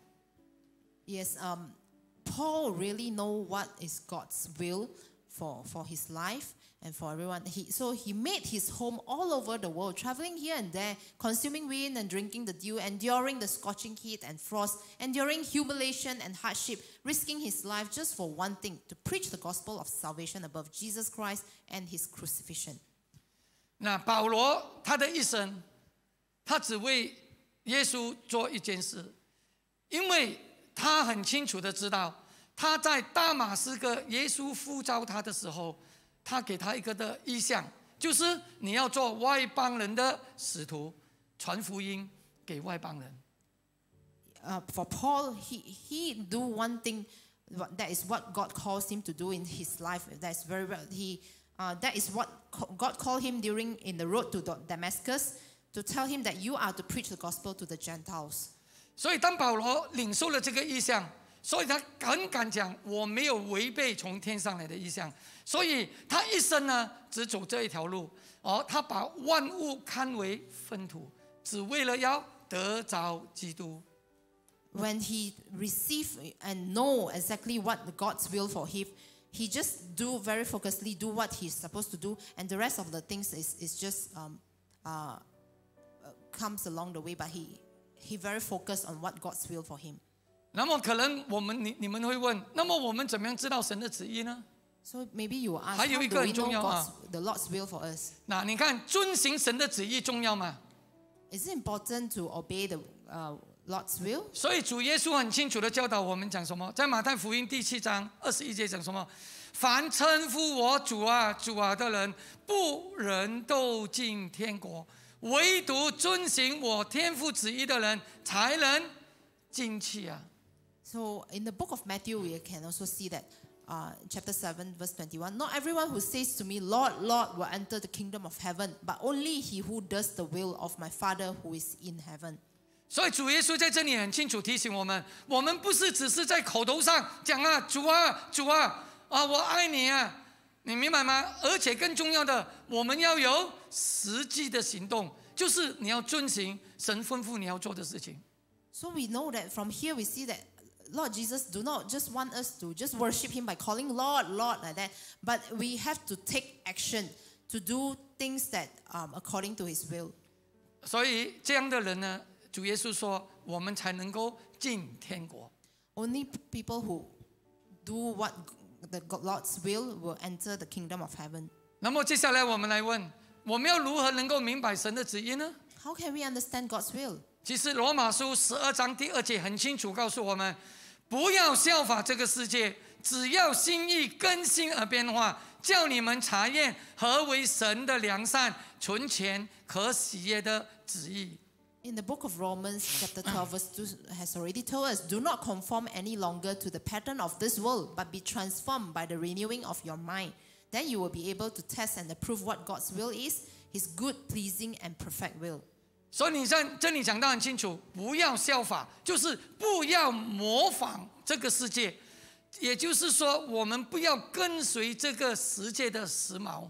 Yes, um, Paul really know what is God's will for, for his life and for everyone. He, so he made his home all over the world, traveling here and there, consuming wind and drinking the dew, enduring the scorching heat and frost, enduring humiliation and hardship, risking his life just for one thing, to preach the gospel of salvation above Jesus Christ and his crucifixion. 那保罗他的一生，他只为耶稣做一件事，因为他很清楚的知道，他在大马士革耶稣呼召他的时候，他给他一个的意向，就是你要做外邦人的使徒，传福音给外邦人。 Uh, for Paul, he, he do one thing, that is what God calls him to do in his life. That's very well. He, uh, that is what God called him during in the road to Damascus, to tell him that you are to preach the gospel to the Gentiles. 所以当保罗领受了这个意向，所以他很敢讲，我没有违背从天上来的意向。所以他一生呢，只走这一条路。哦，他把万物看为粪土，只为了要得着基督。 When he receive and know exactly what God's will for him, he just do very focusedly do what he's supposed to do, and the rest of the things is, is just um, uh, comes along the way. But he he very focused on what God's will for him. 那么可能我们你你们会问，那么我们怎么样知道神的旨意呢？ So maybe you will ask, 还 how 有一 do 个 we 很 know 重要啊。 God's, the Lord's will for us? 那你看，遵行神的旨意重要吗？ Is it important to obey the uh, Lord's will? 所以主耶稣很清楚的教导我们讲什么，在马太福音第七章二十一节讲什么？凡称呼我主啊主啊的人，不能都进天国，唯独遵行我天父旨意的人，才能进去啊。 So in the book of Matthew, we can also see that uh, chapter seven, verse twenty-one. Not everyone who says to me, Lord, Lord, will enter the kingdom of heaven, but only he who does the will of my Father who is in heaven. 所以主耶稣在这里很清楚提醒我们，我们不是只是在口头上讲啊，主啊，主啊，啊，我爱你啊，你明白吗？而且更重要的，我们要有实际的行动，就是你要遵行神吩咐你要做的事情。 So we know that from here we see that Lord Jesus do not just want us to just worship him by calling Lord, Lord like that, but we have to take action to do things that um, according to his will. 所以这样的人呢，主耶稣说，我们才能够进天国。 Only people who do what the Lord's will will enter the kingdom of heaven. 那么接下来我们来问，我们要如何能够明白神的旨意呢？ How can we understand God's will? 其实罗马书十二章第二节很清楚告诉我们，不要效法这个世界，只要心意更新而变化，叫你们查验何为神的良善、纯全、可喜悦的旨意。 In the book of Romans, chapter twelve, verse two, has already told us, do not conform any longer to the pattern of this world, but be transformed by the renewing of your mind. Then you will be able to test and approve what God's will is, his good, pleasing, and perfect will. 所以你在这里讲到很清楚，不要效法，就是不要模仿这个世界，也就是说，我们不要跟随这个世界的时髦。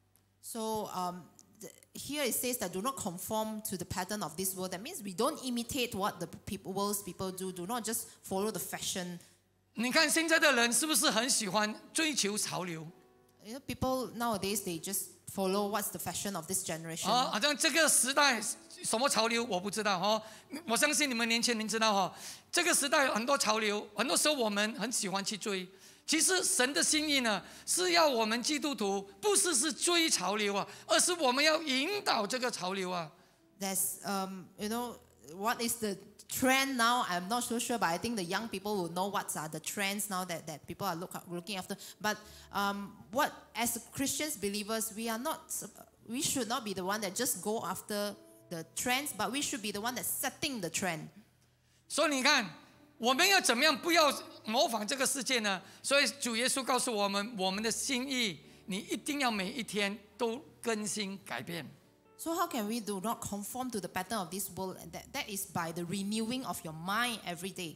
So um, the, here it says that do not conform to the pattern of this world. That means we don't imitate what the people, world's people do. Do not just follow the fashion. 你看现在的人是不是很喜欢追求潮流？ You know, people nowadays, they just follow what's the fashion of this generation. 哦，好像这个时代什么潮流我不知道哦，我相信你们年轻人知道哦，这个时代有很多潮流，很多时候我们很喜欢去追。其实神的心意呢，是要我们基督徒不是是追潮流啊，而是我们要引导这个潮流啊。 There's, um, you know, what is the trend now? I'm not so sure, but I think the young people will know what are the trends now that, that people are look, looking after. But um, what, as Christians, believers, we are not, we should not be the one that just go after the trends, but we should be the one that's setting the trend. 所以你看，我们要怎么样不要模仿这个世界呢？所以主耶稣告诉我们，我们的心意，你一定要每一天都更新改变。 So how can we do not conform to the pattern of this world? And that, that is by the renewing of your mind every day.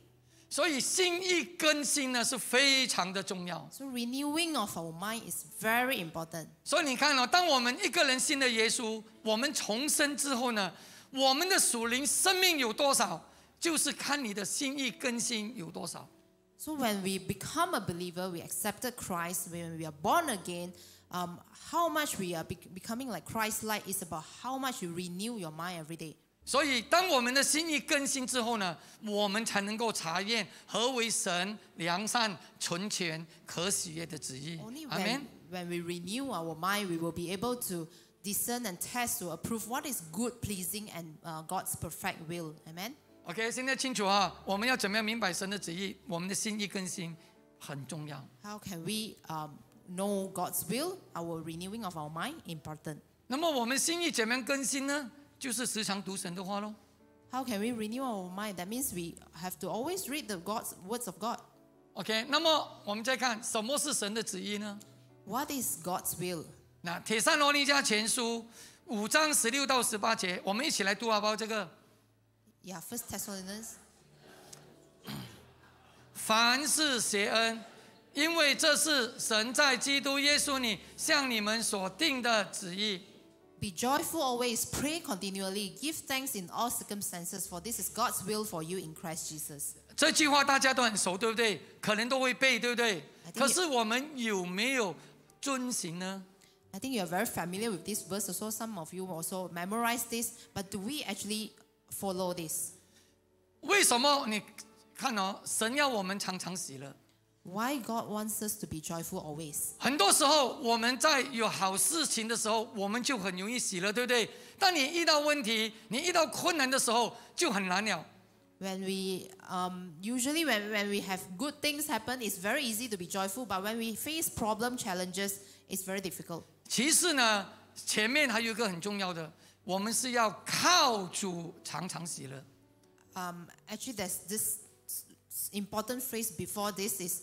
所以心意更新呢是非常的重要。 So renewing of our mind is very important. 所以你看哦，当我们一个人信了耶稣，我们重生之后呢，我们的属灵生命有多少，就是看你的心意更新有多少。 So when we become a believer, we accepted Christ, when we are born again, um, how much we are be becoming like Christ-like is about how much you renew your mind every day. 所以当我们的心意更新之后呢，我们才能够查验何为神良善、纯全、可喜悦的旨意。 Only 阿门。 when, when we renew our mind, we will be able to discern and test to approve what is good, pleasing, and uh, God's perfect will. Amen. OK， 现在清楚啊，我们要怎么样明白神的旨意？我们的心意更新很重要。 How can we um, know God's will? Our renewing of our mind important. 那么我们心意怎么样更新呢？就是时常读神的话咯。 How can we renew our mind? That means we have to always read the God's words of God. OK， 那么我们再看什么是神的旨意呢？ What is God's will? 那帖撒罗尼迦前书五章十六到十八节，我们一起来读好不好？这个 Yeah, First Thessalonians. 凡是谢恩，因为这是神在基督耶稣里向你们所定的旨意。 Be joyful always, pray continually, give thanks in all circumstances, for this is God's will for you in Christ Jesus. 这句话大家都很熟，对不对？可能都会背，对不对？ I think 可是我们有没有遵行呢？ I think you are very familiar with this verse, so some of you also memorize this, but do we actually follow this? 为什么？你看哦，神要我们常常喜乐。 Why God wants us to be joyful always? 很多时候我们在有好事情的时候，我们就很容易喜乐，对不对？当你遇到问题、你遇到困难的时候，就很难了。 When we, um, usually when, when we have good things happen, it's very easy to be joyful, but when we face problem challenges, it's very difficult. 其次呢，前面还有一个很重要的，我们是要靠主常常喜乐。 Um, actually, there's this important phrase before this is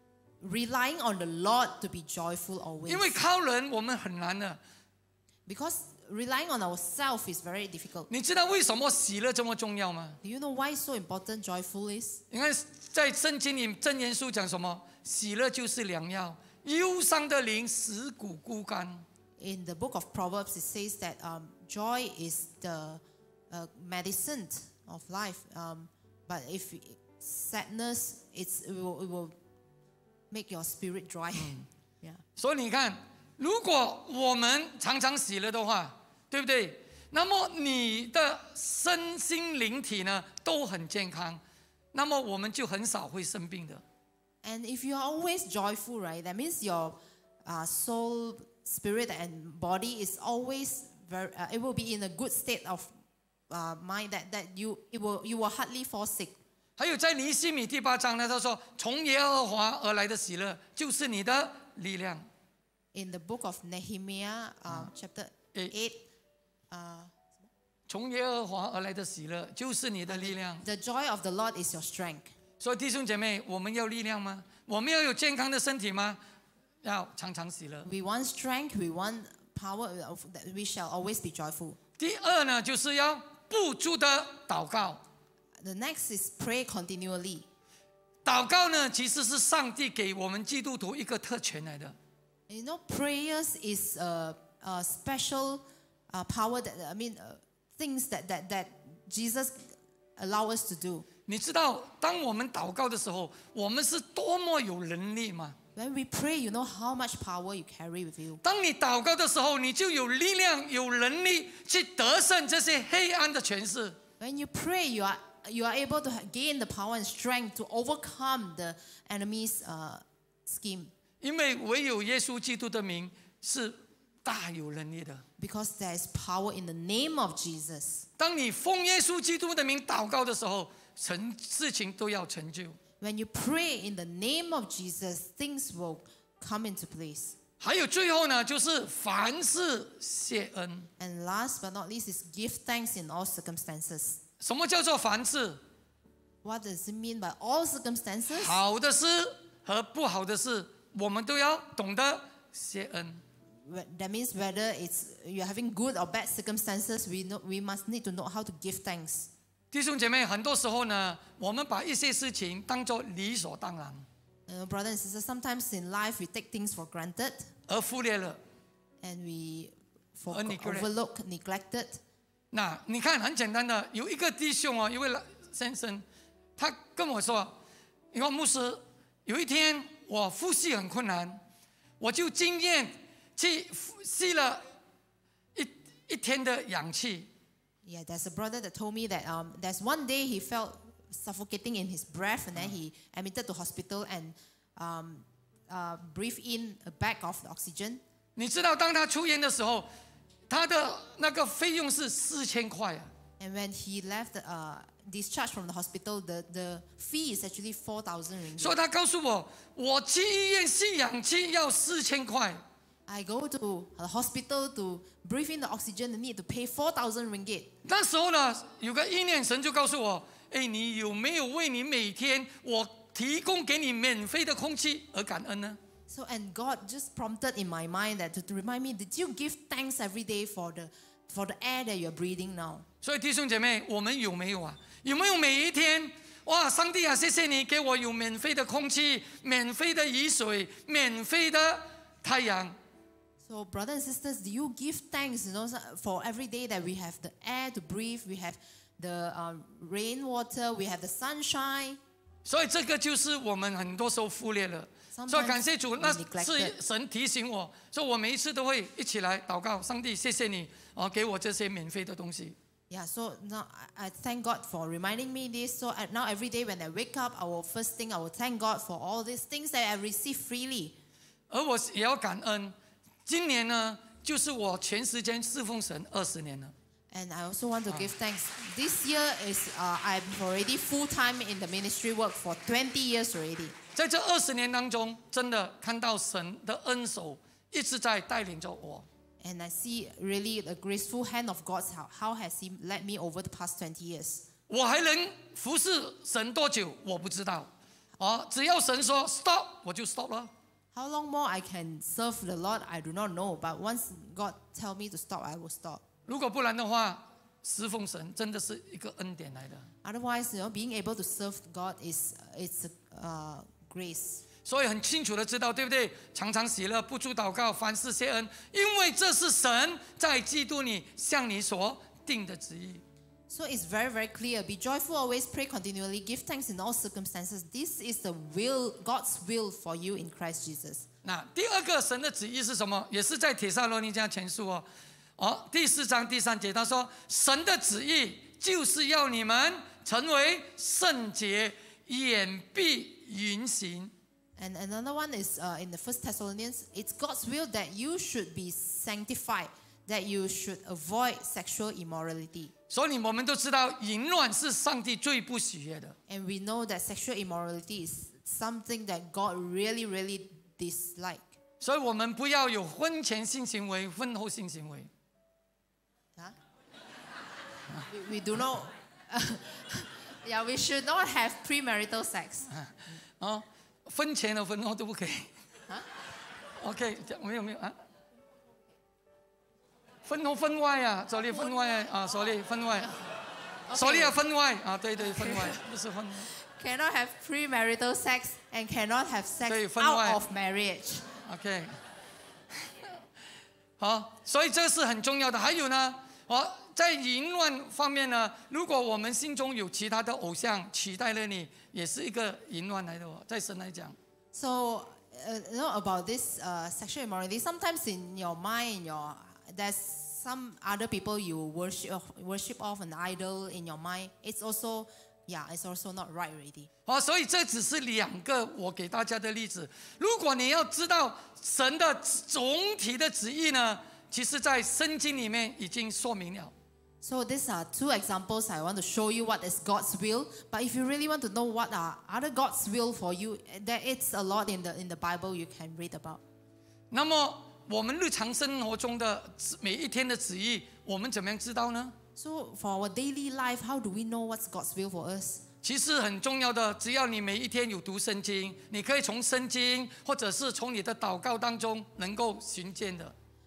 relying on the Lord to be joyful always. 因为靠人我们很难的。 Because relying on ourselves is very difficult. 你知道为什么喜乐这么重要吗？ Do you know why so important joyful is? 你看在圣经里箴言书讲什么？喜乐就是良药，忧伤的灵使骨枯干。 In the book of Proverbs, it says that um, joy is the uh, medicine of life. Um, but if sadness, it's, it, will, it will make your spirit dry. Yeah. 所以你看，如果我们常常喜乐的话，对不对？那么你的身心灵体呢都很健康，那么我们就很少会生病的。 And if you are always joyful, right, that means your uh, soul, spirit, and body is always very, uh, it will be in a good state of uh, mind that, that you, it will, you will hardly fall sick. 还有在尼希米第八章呢，他说：“从耶和华而来的喜乐，就是你的力量。” In the book of Nehemiah, uh, chapter Eight. eight, uh, 从耶和华而来的喜乐，就是你的力量。 the joy of the Lord is your strength. 所以弟兄姐妹，我们要力量吗？我们要有健康的身体吗？要常常喜乐。 We want strength, we want power, of- that we shall always be joyful. 第二呢，就是要不住的祷告。 The next is pray continually. 祷告呢，其实是上帝给我们基督徒一个特权来的。 You know, prayers is a, a special uh, power that, I mean, uh, things that, that, that Jesus allow us to do. 你知道，当我们祷告的时候，我们是多么有能力吗？ When we pray, you know how much power you carry with you. 当你祷告的时候，你就有力量、有能力去得胜这些黑暗的权势。 When you pray, you are, you are able to gain the power and strength to overcome the enemy's uh, scheme. 因为唯有耶稣基督的名是大有能力的。 Because there is power in the name of Jesus. 当你奉耶稣基督的名祷告的时候，成事情都要成就。 When you pray in the name of Jesus, things will come into place. 还有最后呢，就是凡事谢恩。 And last but not least is give thanks in all circumstances. 什么叫做凡事？ What does it mean by all circumstances? 好的事和不好的事，我们都要懂得谢恩。 Wh- That means whether it's you're having good or bad circumstances, we know, we must need to know how to give thanks. 弟兄姐妹，很多时候呢，我们把一些事情当作理所当然， Uh, brothers and sisters, sometimes in life we take things for granted 而忽略了。 and we for, Or neglect. overlook, neglected. 那你看，很简单的，有一个弟兄哦，一位先生，他跟我说：“你看牧师，有一天我呼吸很困难，我就经验去吸了一一天的氧气。” Yeah, there's a brother that told me that um, there's one day he felt suffocating in his breath, and then he admitted to hospital and um, uh, breathed in a bag of the oxygen. 你知道，当他出院的时候，他的那个费用是四千块啊。 And when he left, uh, discharged from the hospital, the, the fee is actually four thousand 所以 ringgit. 他告诉我，我去医院吸氧气要四千块。 I go to the hospital to breathe in the oxygen and need to pay four thousand ringgit. 那时候呢，有个意念，神就告诉我：“哎，你有没有为你每天我提供给你免费的空气而感恩呢？” So, and God just prompted in my mind that to, to remind me, did you give thanks every day for the, for the air that you're breathing now? 所以弟兄姐妹，我们有没有啊？有没有每一天？哇，上帝啊，谢谢你给我有免费的空气、免费的雨水、免费的太阳。 So, brothers and sisters, do you give thanks, you know, for every day that we have the air to breathe, we have the uh, rainwater, we have the sunshine? 所以这个就是我们很多时候忽略了。 Sometimes 所以感谢主， we 那 neglected. 是神提醒我，所以我每一次都会一起来祷告，上帝，谢谢你哦，给我这些免费的东西。 Yeah, so now I I thank God for reminding me this. So I- now every day when I wake up, I will first thing I will thank God for all these things that I receive freely. 而我也要感恩，今年呢，就是我全时间侍奉神二十年了。 And I also want to give thanks. This year is uh, I'm already full time in the ministry work for twenty years already. 在这二十年当中，真的看到神的恩手一直在带领着我。 And I see really the graceful hand of God. How, how has He led me over the past twenty years? 我还能服侍神多久，我不知道。哦，只要神说 stop， 我就 stop 了。 How long more I can serve the Lord, I do not know. But once God tell me to stop, I will stop. 如果不然的话，侍奉神真的是一个恩典来的。 Otherwise, you know, being able to serve God is it's a uh, grace. 所以很清楚的知道，对不对？常常喜乐，不住祷告，凡事谢恩，因为这是神在基督里向你所定的旨意。 So it's very, very clear. Be joyful always, pray continually, give thanks in all circumstances. This is the will, God's will for you in Christ Jesus. 那第二个神的旨意是什么？也是在帖撒罗尼迦前书哦，哦，第四章第三节，他说：“神的旨意就是要你们成为圣洁，眼必允行。” And another one is uh, in the First Thessalonians. It's God's will that you should be sanctified, that you should avoid sexual immorality. 所以我们都知道，淫乱是上帝最不喜悦的。 And we know that sexual immorality is something that God really, really dislike. 所以我们不要有婚前性行为、婚后性行为。 Huh? we, we do not. Yeah, we should not have premarital sex. 啊，婚前和婚后都不可以。 啊 ？OK， 没有没有啊。婚后婚外啊，sorry，婚外啊，sorry，婚外 ，sorry 啊，婚外啊，对对，婚外不是婚外。 Cannot have premarital sex and cannot have 所以 sex 分外。 out of marriage. OK， 好，所以这是很重要的。还有呢，好，在淫乱方面呢，如果我们心中有其他的偶像取代了你，也是一个淫乱来的哦，在神来讲。 So, uh, you know about this uh, sexual immorality. Sometimes in your mind, in your there's some other people you worship worship of an idol in your mind. It's also, yeah, it's also not right already. 好，所以这只是两个我给大家的例子。如果你要知道神的总体的旨意呢，其实在圣经里面已经说明了。 So these are two examples I want to show you what is God's will. But if you really want to know what are other God's will for you, there it's a lot in the in the Bible you can read about. 那么我们日常生活中的每一天的旨意，我们怎么样知道呢？ So for our daily life, how do we know what's God's will for us? 其实很重要的，只要你每一天有读圣经，你可以从圣经或者是从你的祷告当中能够寻见的。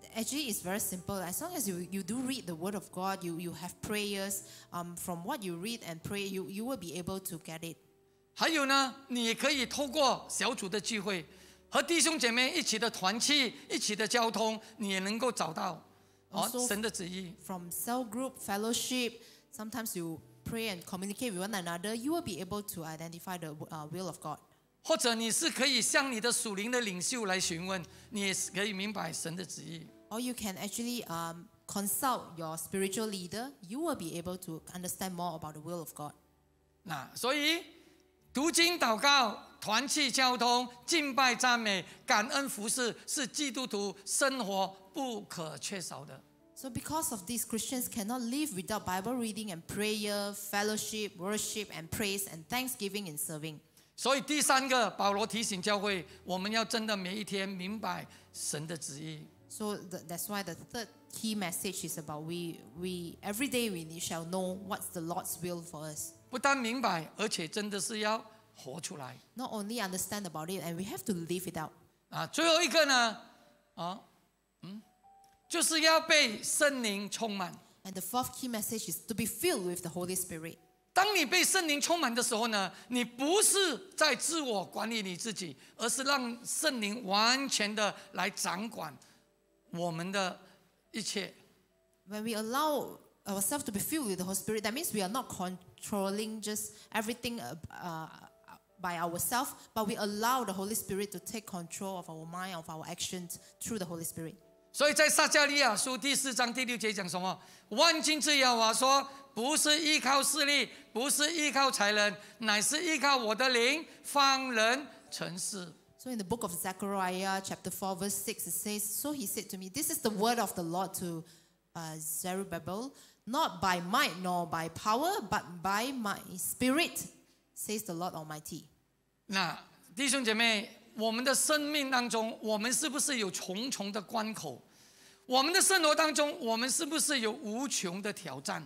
actually it's very simple. As long as you, you do read the Word of God, you, you have prayers, um, from what you read and pray, you, you will be able to get it. 还有呢，你也可以透过小组的聚会，和弟兄姐妹一起的团契、一起的交通，你也能够找到哦 Also, 神的旨意。 From cell group, fellowship, sometimes you pray and communicate with one another, you will be able to identify the uh, will of God. 或者你是可以向你的属灵的领袖来询问，你也是可以明白神的旨意。 Or you can actually um, consult your spiritual leader. You will be able to understand more about the will of God. 那所以读经、祷告、团契、交通、敬拜、赞美、感恩、服侍，是基督徒生活不可缺少的。 So because of this, Christians cannot live without Bible reading and prayer, fellowship, worship and praise and thanksgiving and serving. 所以第三个，保罗提醒教会，我们要真的每一天明白神的旨意。 So the, that's why the third key message is about we, we every day we shall know what's the Lord's will for us. 不但明白，而且真的是要活出来。 Not only understand about it, and we have to live it out. 啊，最后一个呢，啊，嗯，就是要被圣灵充满。 And the fourth key message is to be filled with the Holy Spirit. 当你被圣灵充满的时候呢，你不是在自我管理你自己，而是让圣灵完全的来掌管我们的一切。 When we allow ourselves to be filled with the Holy Spirit, that means we are not controlling just everything uh, uh, by ourselves, but we allow the Holy Spirit to take control of our mind, of our actions through the Holy Spirit. 所以在撒迦利亚书第四章第六节讲什么？万军之耶和华说，不是依靠势力，不是依靠才能，乃是依靠我的灵，方能成事。 So in the book of Zechariah, chapter four, verse six, it says, So he said to me, This is the word of the Lord to uh, Zerubbabel, not by might nor by power, but by my spirit, says the Lord Almighty. 那弟兄姐妹，我们的生命当中，我们是不是有重重的关口？我们的生活当中，我们是不是有无穷的挑战？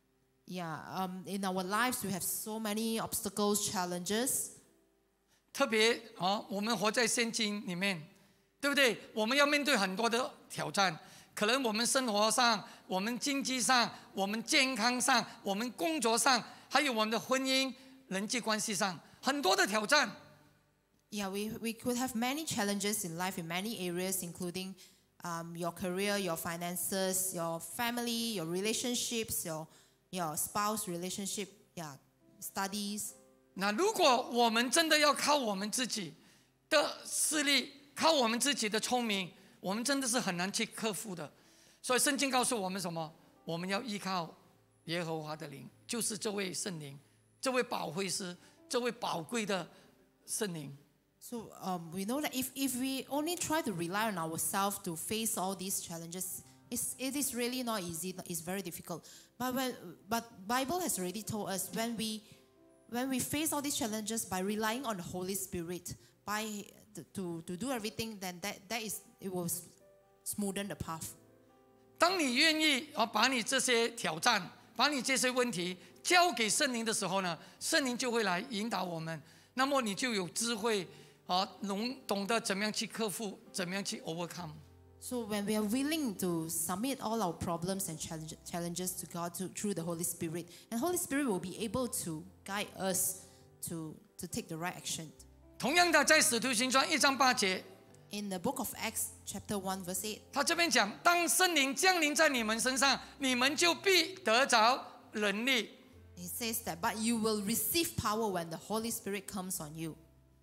Yeah, um, in our lives, we have so many obstacles, challenges. 特别啊，我们活在现今里面，对不对？我们要面对很多的挑战，可能我们生活上、我们经济上、我们健康上、我们工作上，还有我们的婚姻、人际关系上，很多的挑战。 Yeah, we, we could have many challenges in life in many areas, including um, your career, your finances, your family, your relationships, your, your spouse relationship, yeah, studies. 那如果我们真的要靠我们自己的势力，靠我们自己的聪明，我们真的是很难去克服的。所以圣经告诉我们什么？我们要依靠耶和华的灵，就是这位圣灵，这位保惠师，这位宝贵的圣灵。 So um, we know that if, if we only try to rely on ourselves to face all these challenges, it's, it is really not easy. It's very difficult. But when, but Bible has already told us when we when we face all these challenges by relying on the Holy Spirit, by to, to do everything, then that, that is it will smoothen the path. 当你愿意啊，把你这些挑战，把你这些问题交给圣灵的时候呢，圣灵就会来引导我们。那么你就有智慧啊，懂懂得怎么样去克服，怎么样去 overcome。 So when we are willing to submit all our problems and challenge, challenges to God to, through the Holy Spirit, and Holy Spirit will be able to guide us to, to take the right action. 同样的，在使徒行传一章八节， In the book of Acts, chapter one, verse eight, 他这边讲，当圣灵降临在你们身上，你们就必得着能力。 it says that, but you will receive power when the Holy Spirit comes on you.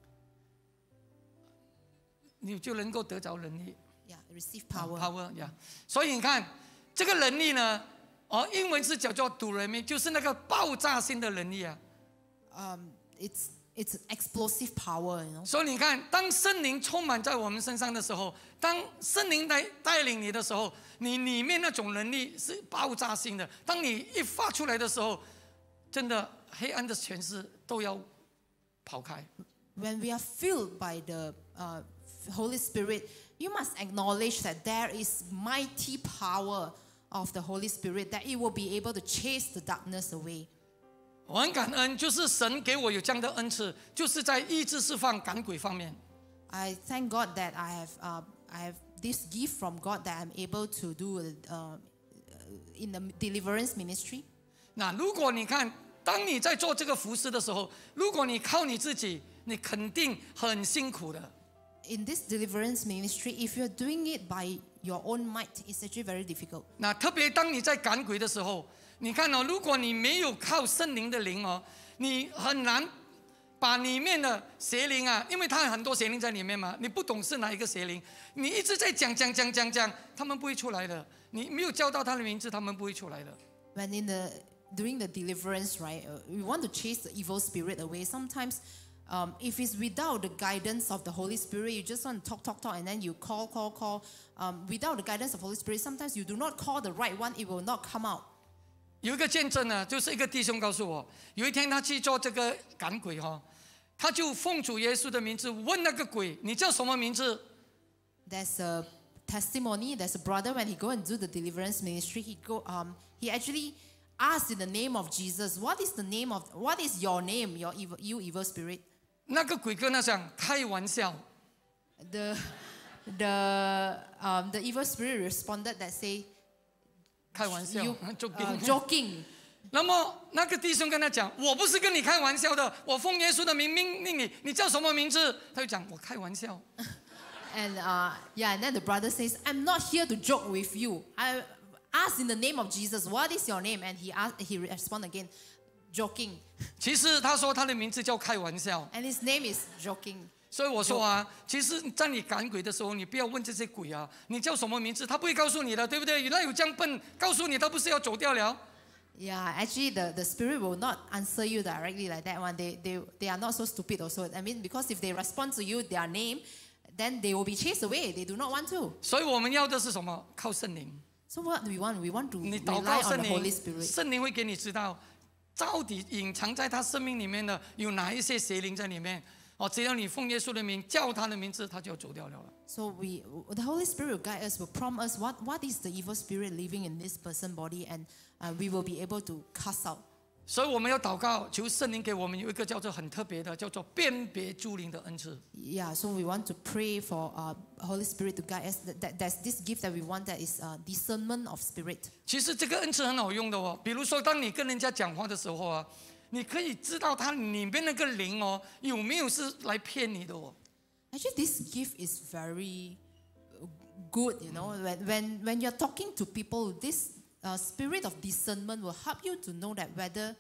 你就能够得着能力。 Yeah, receive power. power 呀、yeah. 所以你看这个能力呢，哦，英文是叫做 dunamis， 就是那个爆炸性的能力啊。 Um, it's it's explosive power, you know. 所以你看，当圣灵充满在我们身上的时候，当圣灵来带领你的时候，你里面那种能力是爆炸性的。当你一发出来的时候，真的黑暗的权势都要跑开。 When we are filled by the uh, Holy Spirit, you must acknowledge that there is mighty power of the Holy Spirit, that it will be able to chase the darkness away. 我很感恩，就是神给我有这样的恩赐，就是在医治释放赶鬼方面。 I thank God that I have uh, I have this gift from God that I'm able to do uh, in the deliverance ministry. 那如果你看，当你在做这个服事的时候，如果你靠你自己，你肯定很辛苦的。 In this deliverance ministry, if you're doing it by your own might, it's actually very difficult. 那特别当你在赶鬼的时候，你看哦，如果你没有靠圣灵的灵哦，你很难把里面的邪灵啊，因为它有很多邪灵在里面嘛，你不懂是哪一个邪灵，你一直在讲讲讲讲讲，他们不会出来的。你没有叫到他的名字，他们不会出来的。 When in the during the deliverance, right, uh, we want to chase the evil spirit away. Sometimes, um, if it's without the guidance of the Holy Spirit, you just want to talk, talk, talk, and then you call, call, call. Um, without the guidance of the Holy Spirit, sometimes you do not call the right one, it will not come out. 有一个见证呢，就是一个弟兄告诉我，有一天他去做这个赶鬼哈、哦，他就奉主耶稣的名字问那个鬼：“你叫什么名字？” There's a testimony. There's a brother when he go and do the deliverance ministry. He go, um, he actually asked in the name of Jesus, "What is the name of? What is your name? Your evil, you evil spirit?" 那个鬼跟他讲：“开玩笑。” The the um, the evil spirit responded that say, 开玩笑 You, ，joking、 uh, joking. 那么那个弟兄跟他讲：“我不是跟你开玩笑的，我奉耶稣的名命令你，你叫什么名字？”他就讲：“我开玩笑。” And uh, yeah, and then the brother says, "I'm not here to joke with you. I asked in the name of Jesus, what is your name?" And he asked, he responded again, joking. 其实他说他的名字叫开玩笑， And his name is joking. 所以我说啊，其实，在你赶鬼的时候，你不要问这些鬼啊，你叫什么名字，他不会告诉你的，对不对？原来有这样笨，告诉你，他不是要走掉了。 Yeah, actually, the, the spirit will not answer you directly like that one. They, they, they are not so stupid also. I mean, because if they respond to you, their name, then they will be chased away. They do not want to. 所以我们要的是什么？靠圣灵。 So what do we want? We want to 你祷 rely 告 on 圣 the Holy 灵， Spirit. 圣灵会给你知道，到底隐藏在他生命里面的有哪一些邪灵在里面。哦，只要你奉耶稣的名叫他的名字，他就走掉了。 So we, the Holy Spirit will guide us, will prompt us what, what is the evil spirit living in this person's body, and uh, we will be able to cast out. 所以我们要祷告，求圣灵给我们有一个叫做很特别的，叫做辨别诸灵的恩赐。 Yeah, so we want to pray for uh, Holy Spirit to guide us. That, that, there's this gift that we want that is uh, discernment of spirit. 其实这个恩赐很好用的哦，比如说当你跟人家讲话的时候啊，你可以知道他里面那个灵哦有没有是来骗你的哦。 Actually, this gift is very good, you know. When, when, when you're talking to people, this uh, spirit of discernment will help you to know that whether,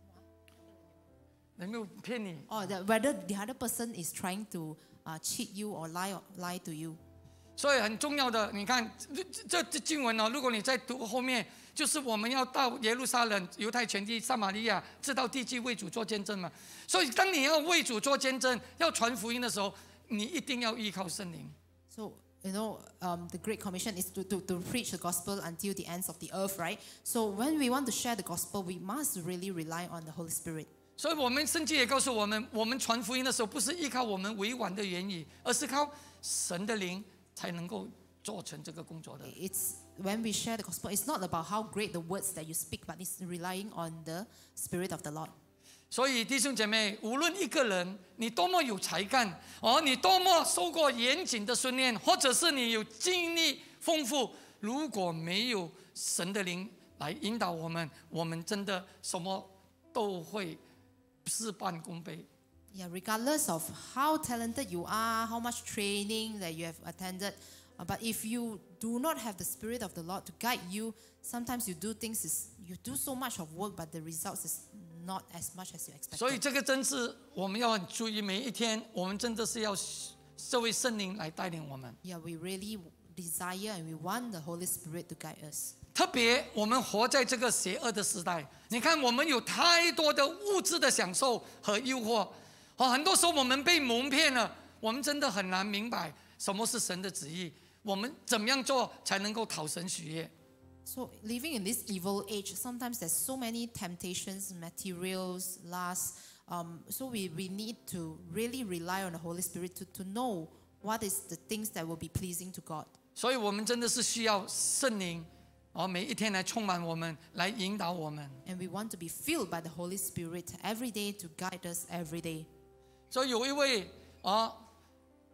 有没有骗你？ or that whether the other person is trying to uh, cheat you or lie, lie to you. 所以很重要的，你看这这经文哦，如果你再读后面，就是我们要到耶路撒冷、犹太全地、撒玛利亚，直到地极为主做见证嘛。所以当你要为主做见证，要传福音的时候，你一定要依靠圣灵。 So, you know, um, the Great Commission is to, to, to preach the gospel until the ends of the earth, right? So when we want to share the gospel, we must really rely on the Holy Spirit. 所以我们圣经也告诉我们，我们传福音的时候，不是依靠我们委婉的言语，而是靠神的灵才能够做成这个工作的。 It's when we share the gospel, it's not about how great the words that you speak, but it's relying on the Spirit of the Lord. 所以弟兄姐妹，无论一个人你多么有才干，哦，你多么受过严谨的训练，或者是你有经历丰富，如果没有神的灵来引导我们，我们真的什么都会事半功倍。 Yeah, regardless of how talented you are, how much training that you have attended, uh, but if you do not have the Spirit of the Lord to guide you, sometimes you do things, is, you do so much of work, but the results is not as much as you 所以 expected. 这个真是我们要很注意，每一天我们真的是要这位圣灵来带领我们。 Yeah, we really desire and we want the Holy Spirit to guide us. 特别我们活在这个邪恶的时代，你看我们有太多的物质的享受和诱惑，哦，很多时候我们被蒙骗了，我们真的很难明白什么是神的旨意，我们怎么样做才能够讨神喜悦。 So living in this evil age, sometimes there's so many temptations, materials, lusts. Um, so we, we need to really rely on the Holy Spirit to, to know what is the things that will be pleasing to God. 所以我们真的是需要圣灵，哦，每一天来充满我们，来引导我们。 And we want to be filled by the Holy Spirit every day to guide us every day. 所以有一位啊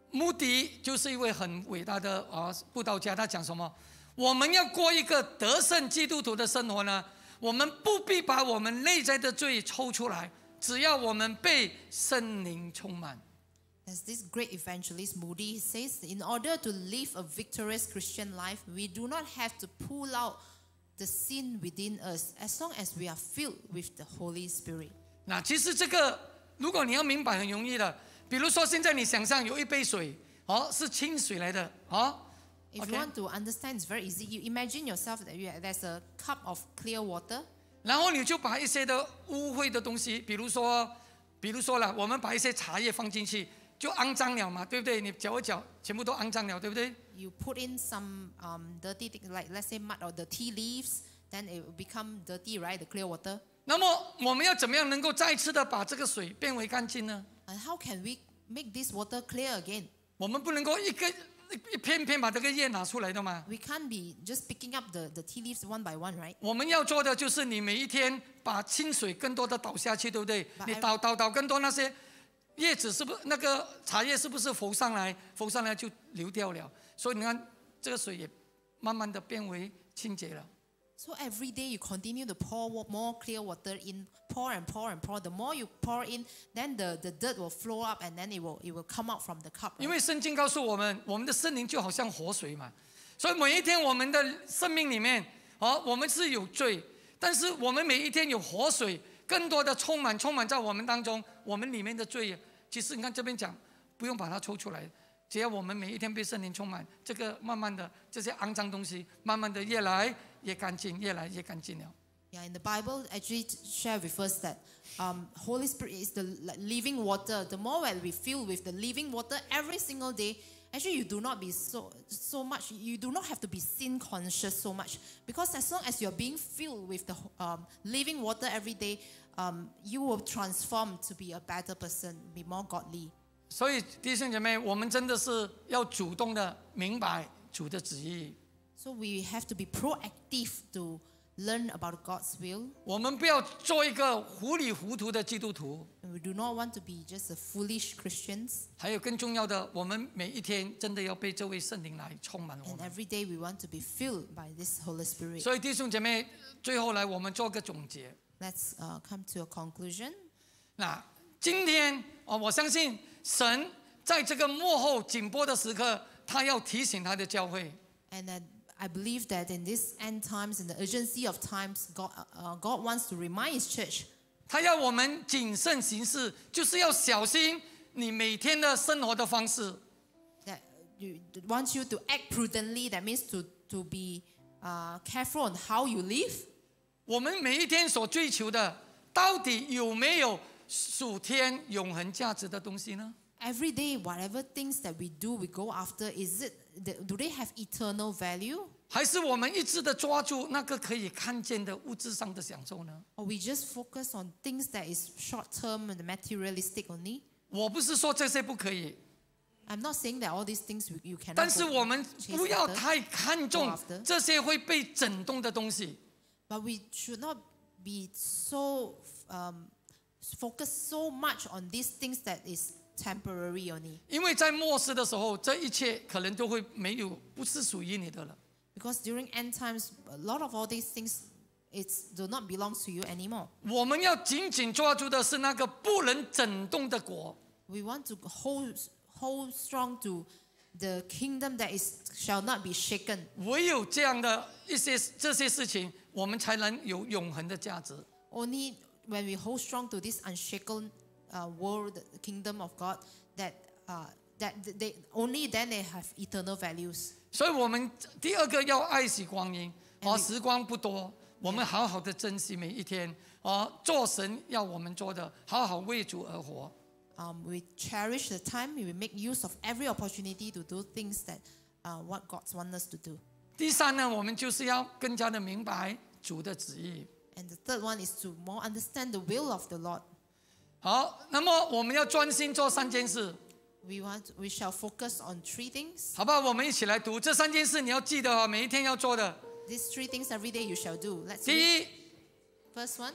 穆迪就是一位很伟大的啊布道家，他讲什么？我们要过一个得胜基督徒的生活呢，我们不必把我们内在的罪抽出来，只要我们被圣灵充满。 As this great evangelist Moody says, in order to live a victorious Christian life, we do not have to pull out the sin within us, as long as we are filled with the Holy Spirit. 那其实这个，如果你要明白，很容易的。比如说，现在你想象有一杯水，哦，是清水来的，哦。 If Okay. you want to understand, it's very easy. You imagine yourself that you, there's a cup of clear water. 然后你就把一些的污秽的东西，比如说，比如说了，我们把一些茶叶放进去，就肮脏了嘛，对不对？你搅一搅，全部都肮脏了，对不对？ You put in some um, dirty things, like let's say mud or the tea leaves, then it will become dirty, right? The clear water. 那么我们要怎么样能够再次的把这个水变为干净呢？ And how can we make this water clear again? 我们不能够一个一片片把这个叶拿出来的嘛。 We can't be just picking up the, the tea leaves one by one, right? 我们要做的就是你每一天把清水更多的倒下去，对不对？ But 你 I- 倒倒倒更多那些叶子是不是那个茶叶是不是浮上来？浮上来就流掉了。所以你看这个水也慢慢的变为清洁了。 So every day you continue to pour wa- more clear water in, pour and pour and pour. The more you pour in, then the, the dirt will flow up and then it will it will come out from the cup. 因 right? 为圣经告诉我们，我们的圣灵就好像活水嘛，所以每一天我们的生命里面，哦，我们是有罪，但是我们每一天有活水，更多的充满充满在我们当中，我们里面的罪，其实你看这边讲，不用把它抽出来，只要我们每一天被圣灵充满，这个慢慢的这些肮脏东西，慢慢的越来越干净，越来越干净了。 Yeah, in the Bible, actually share with us that um, Holy Spirit is the li- living water. The more that we fill with the living water every single day, actually you do not be so so much. You do not have to be sin conscious so much, because as long as you are being filled with the um, living water every day, um, you will transform to be a better person, be more godly. 所以弟兄姐妹，我们真的是要主动的明白主的旨意。 So we have to be proactive to learn about God's will. 我们不要做一个糊里糊涂的基督徒。 And we do not want to be just a foolish Christians. 还有更重要的，我们每一天真的要被这位圣灵来充满我 And 们。 every day we want to be filled by this Holy Spirit. 所以弟兄姐妹，最后来我们做个总结。 Let's uh, come to a conclusion. 那今天哦，我相信神在这个幕后紧迫的时刻，他要提醒他的教会。 And uh, I believe that in this end times, in the urgency of times, God, uh, God wants to remind His church 他要我们谨慎行事，就是要小心你每天的生活的方式。 that you, wants you to act prudently. That means to, to be uh, careful on how you live. 我们每一天所追求的，到底有没有属天永恒价值的东西呢？ Every day, whatever things that we do, we go after, is it, do they have eternal value? 还是我们一直的抓住那个可以看见的物质上的享受呢？ Or we just focus on things that is short-term and materialistic only? 我不是说这些不可以， I'm not saying that all these things you cannot 但是 go 我们 chase 不要 after, 太看重 go after 这些会被震动的东西。 but we should not be so um, focus so much on these things that is temporary only. 因为在末世的时候，这一切可能都会没有，不是属于你的了。 Because during end times, a lot of all these things it's do not belong to you anymore. 我们要紧紧抓住的是那个不能震动的国。 We want to hold hold strong to the kingdom that is shall not be shaken. 唯有这样的一些这些事情，我们才能有永恒的价值。 Only when we hold strong to this unshaken uh, world, the kingdom of God, that uh, that they only then they have eternal values. 所以，我们第二个要爱惜光阴， And 哦， we- 时光不多，我们好好的珍惜每一天，哦，做神要我们做的，好好为主而活。 Um, we cherish the time. We make use of every opportunity to do things that uh, what God wants us to do. 第三呢，我们就是要更加的明白主的旨意。 And the third one is to more understand the will of the Lord. 好，那么我们要专心做三件事， We want we shall focus on three things. 好不好？我们一起来读这三件事，你要记得哦，每一天要做的。 These three things every day you shall do. Let's read. 第一， First one.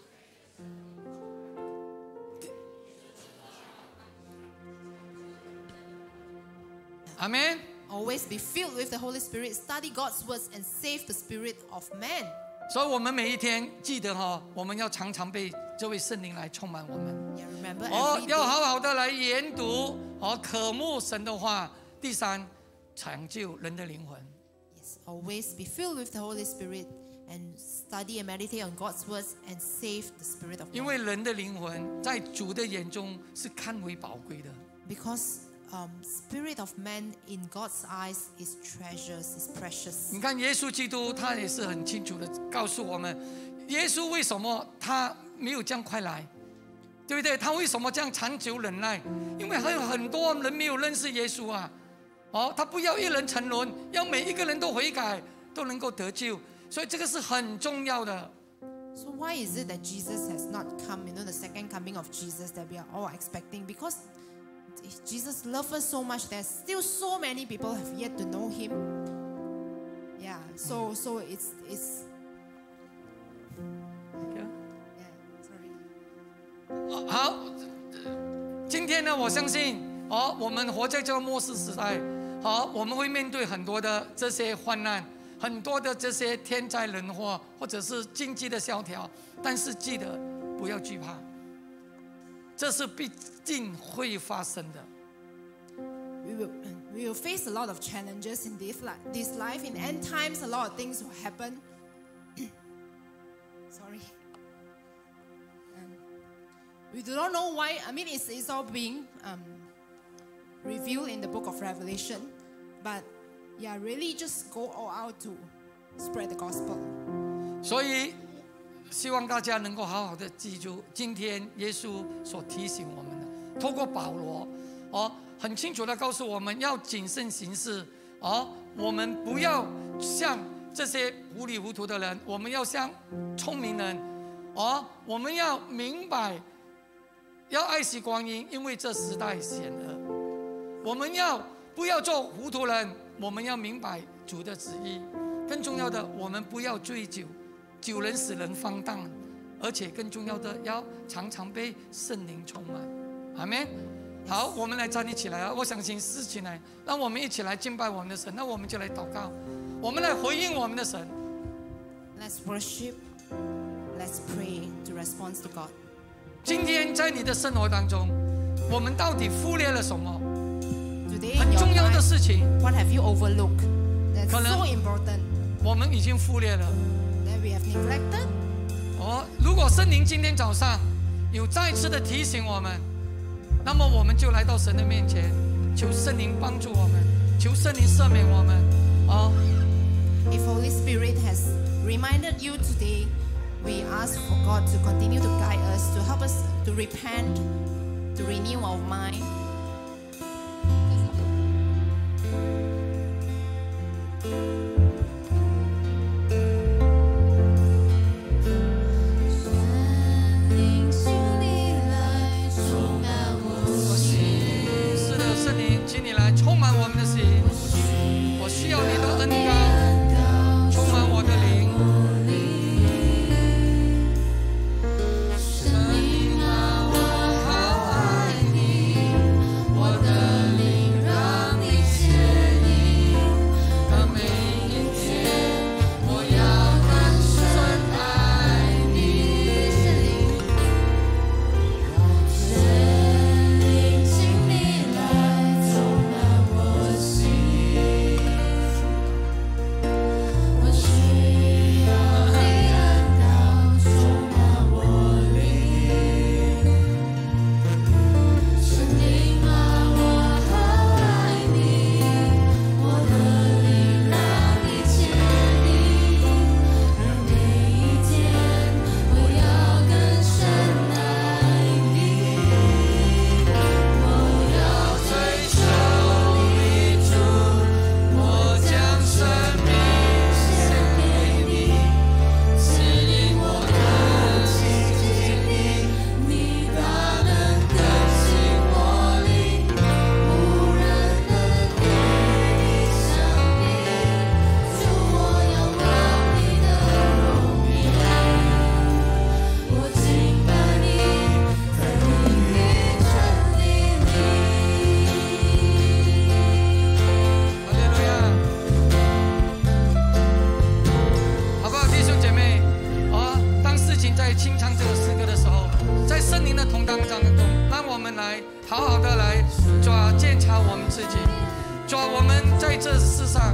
阿們。 Always be filled with the Holy Spirit, study God's words, and save the spirit of man. 所以我们每一天记得哈，我们要常常被这位圣灵来充满我们。 Yeah, remember 哦， every 要 day. 好好的来研读，哦，渴慕神的话。第三，抢救人的灵魂。 Yes, always be filled with the Holy Spirit and study and meditate on God's words and save the spirit of 因 man. 为人的灵魂在主的眼中是看为宝贵的。 Because um, spirit of man in God's eyes is treasures, is precious. 你看耶稣基督，他也是很清楚的告诉我们，耶稣为什么他没有这样快来，对不对？他为什么这样长久忍耐？因为还有很多人没有认识耶稣啊。哦，他不要一人沉沦，要每一个人都悔改，都能够得救。所以这个是很重要的。 So why is it that Jesus has not come, you know, the second coming of Jesus that we are all expecting? Because Jesus loves us so much, there's still so many people have yet to know Him. Yeah, so so it's it's yeah, sorry. 好，今天呢，我相信哦，我们活在这个末世时代，好，我们会面对很多的这些患难，很多的这些天灾人祸，或者是经济的萧条。但是记得不要惧怕，这是必定会发生的。 We will, we will face a lot of challenges in this, li- this life. In end times, a lot of things will happen. Sorry. Um, we do not know why. I mean, it's, it's all being um, revealed in the book of Revelation. But yeah, really just go all out to spread the gospel. 所以，希望大家能够好好的记住今天耶稣所提醒我们的，透过保罗，哦。 很清楚的告诉我们要谨慎行事，哦，我们不要像这些糊里糊涂的人，我们要像聪明人，哦，我们要明白，要爱惜光阴，因为这时代险恶。我们要不要做糊涂人？我们要明白主的旨意。更重要的，我们不要醉酒，酒能使人放荡，而且更重要的，要常常被圣灵充满。阿们。 好，我们来站立起来啊！我想请事起来，让我们一起来敬拜我们的神。那我们就来祷告，我们来回应我们的神。 Let's worship. Let's pray to respond to God. 今天在你的生活当中，我们到底忽略了什么？ Today, 很 in 重 your 要的 life, 事情， what have you overlooked? That's 可能 so important 我们已经忽略了。 that we have neglected. 哦，如果圣灵今天早上有再次的提醒我们。 那么我们就来到神的面前，求圣灵帮助我们，求圣灵赦免我们。哦。 If Holy Spirit has reminded you today, we ask for God to continue to guide us, to help us to repent, to renew our mind. 请你来充满我们的心，我需要你的恩膏，充满我的灵。神啊，我好爱你，我的灵让你牵引，让每一好好的来抓检查我们自己，抓我们在这世上。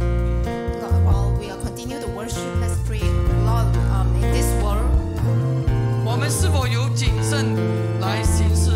Lord, while we are continue to worship, let's pray, Lord, um, in this world, 我们是否有谨慎来行事？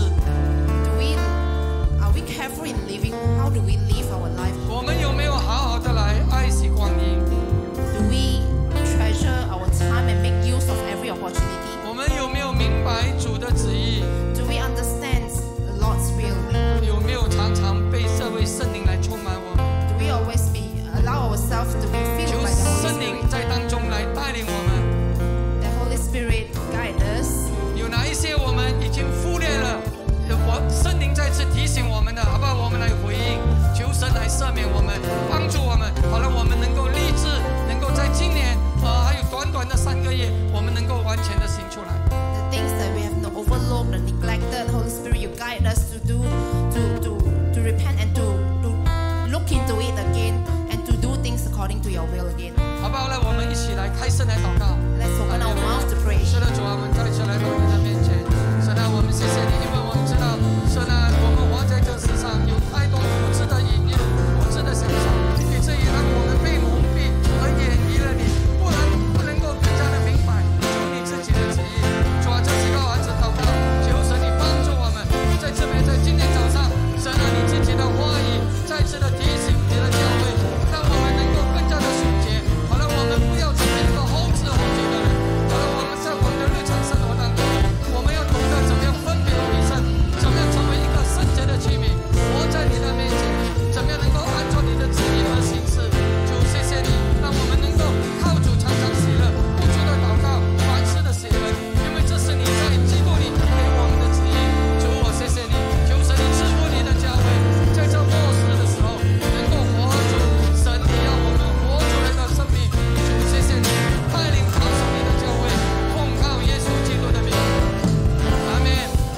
do we are we careful in living? How do we live our life? 我们有没有好好的来爱惜光阴？ Do we treasure our time and make use of every opportunity? 我们有没有明白主的旨意？ Do we understand the Lord's will? 有没有常常被这位圣灵来充满我们？ Do we always be allow ourselves to be 求 filled by the Holy 圣灵 Spirit? 在当中来带领我们。 The Holy Spirit guide us. 有哪一些我们已经忽略了？我圣灵再次提醒我们的，好不好？我们来回应，求神来赦免我们，帮助我们，好让我们能够立志，能够在今年啊、呃、还有短短的三个月，我们能够完全的行出来。 The things that we have not overlooked and neglected, Holy Spirit, you guide us to do, to to to repent and to to look into it again and to do things according to your will again. 好不好？来，我们一起来开声来祷告。 Let's open our mouth to pray. 是的，主啊，我们再次来到你的面前。神啊，我们谢谢你，因为我们知道，神啊，我们活在这世上有太多无知的引诱、无知的想法，以至于让我们被蒙蔽而远离了你，不能不能够更加的明白主你自己的旨意。主啊，这几个儿子祷告，求神你帮助我们，在这边在今天早上，神啊，你自己的话语再次的提醒你的教会，让我们能够更加的属洁，好让我们不要成为一个后知后觉的人，好让我们在我们的日常生活当中，我们要懂得怎么样分别为圣，怎么样成为一个圣洁的器皿，活在你的面前，怎么样能够按照你的旨意而行事。主，谢谢你，让我们能够靠主常常喜乐，不住的祷告，凡事的写文，因为这是你在基督里给我们的旨意。主，我谢谢你，求神你赐福你的教会，在这末世的时候能够活出神你要我们活出来的生命。主，谢谢你带领保守你的教会，奉靠耶稣基督的名，阿门。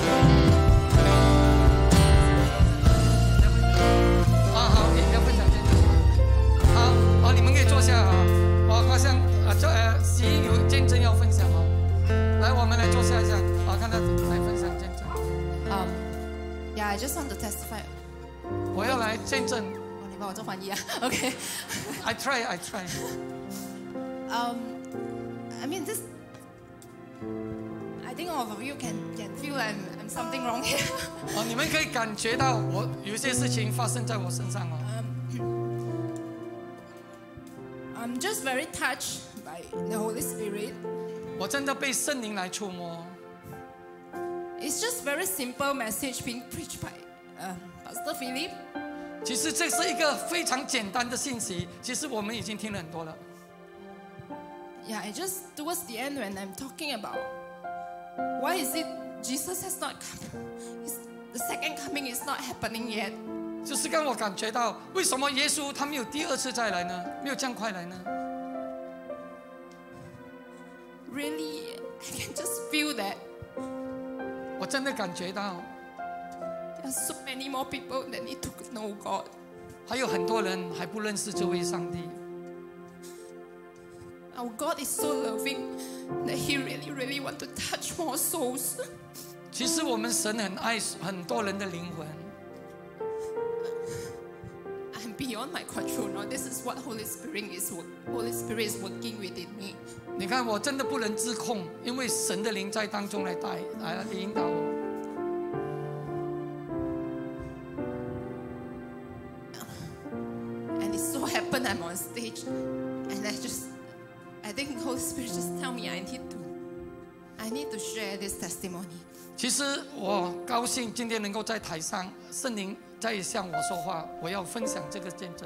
啊，好，你要分享见证。好，好，你们可以坐下啊。我好像啊，这呃，喜有见证要分享哦。来，我们来坐下一下，好，看他来分享见证。 Um, yeah, I just want to testify. 我要来见证。 哦，你帮我做翻译啊？Okay. I try, I try. Um, I mean this. I think all of you can can feel I'm I'm something wrong here. 哦，你们可以感觉到我有些事情发生在我身上哦。 I'm just very touched by the Holy Spirit. 我真的被圣灵来触摸。 It's just very simple message being preached by uh, Pastor Philip. 其实这是一个非常简单的信息，其实我们已经听了很多了。 Yeah, I just towards the end when I'm talking about why is it Jesus has not come, His, the second coming is not happening yet. 就是让我感觉到，为什么耶稣他没有第二次再来呢？没有这样快来呢？ Really, I can just feel that 我真的感觉到， there are so many more people that need to know God. 还有很多人还不认识这位上帝。 Our God is so loving that He really, really want to touch more souls. 其实我们神很爱很多人的灵魂。 I'm beyond my control now. This is what Holy Spirit is. Holy Spirit is working within me. 你看，我真的不能自控，因为神的灵在当中来带来引导我。 And it so happened I'm on stage, and I just, I think Holy Spirit just tell me I need to, I need to share this testimony. 其实我高兴今天能够在台上，圣灵在向我说话，我要分享这个见证。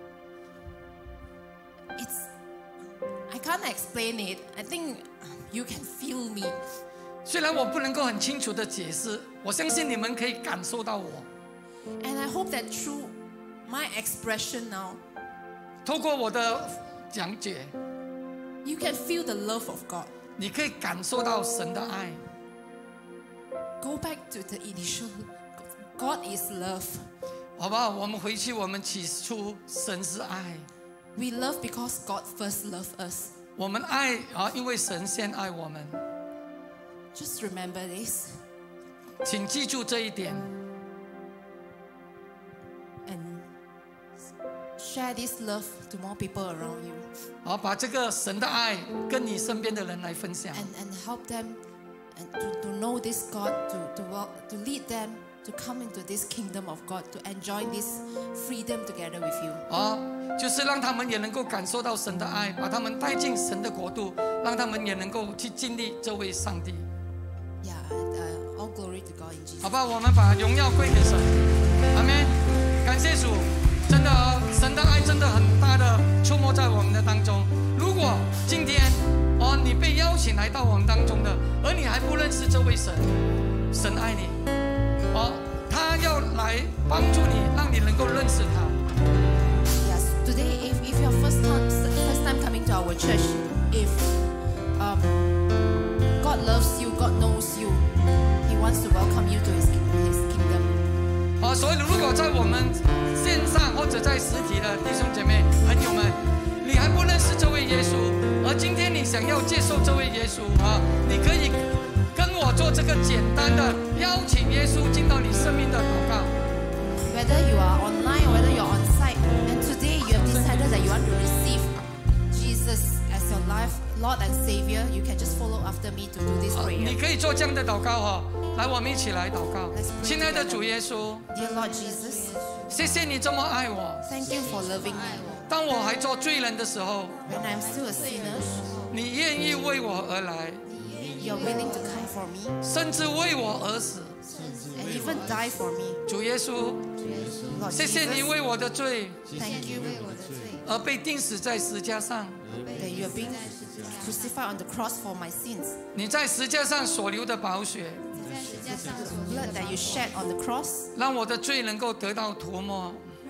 It's, I can't explain it. I think you can feel me. 虽然我不能够很清楚的解释，我相信你们可以感受到我。 And I hope that through my expression now, 透过我的讲解， you can feel the love of God. 你可以感受到神的爱。 Go back to the initial. God is love. 好不好？我们回去，我们起初神是爱， We love because God first loved us. 我们爱啊，因为神先爱我们。 Just remember this. 请记住这一点。 share this love to more people around you 好，把这个神的爱跟你身边的人来分享。 and, and help them and to, to know this God, to, to, walk, to lead them to come into this kingdom of God, to enjoy this freedom together with you. 啊，就是让他们也能够感受到神的爱，把他们带进神的国度，让他们也能够去经历这位上帝。 Yeah, and, uh, all glory to God in Jesus. 好吧，我们把荣耀归给神，阿们。感谢主，真的哦，神的爱真的很大的触摸在我们的当中。如果今天哦你被邀请来到我们当中的，而你还不认识这位神，神爱你，哦，他要来帮助你，让你能够认识他。 Yes, today if, if you're first time, first time coming to our church, if um, God loves you, God knows you, He wants to welcome you to His, his kingdom. 好，所以如果在我们线上或者在实体的弟兄姐妹朋友们，你还不认识这位耶稣，而今天你想要接受这位耶稣啊，你可以跟我做这个简单的邀请耶稣进到你生命的祷告。 Whether you are online or whether you're on site, and today you have decided that you want to receive Jesus as your life, Lord and Savior, you can just follow after me to do this 好， prayer. 你可以做这样的祷告哈、哦。来，我们一起来祷告。 Let's pray 亲爱的 together. 主耶稣， Dear Lord Jesus, 谢谢你这么爱我。 thank you for loving me. 当我还做罪人的时候， When I'm still a sinner, 你愿意为我而来， you're willing to come for me 甚至为我而死。 and even die for me. 主耶稣， Lord 谢谢你 Jesus, 为我的罪 thank you 而被钉死在石架上。 that you are being crucified on the cross for my sins. 你在石架上所流的宝血， The blood that you shed on the cross, 让我的罪能够得到涂抹，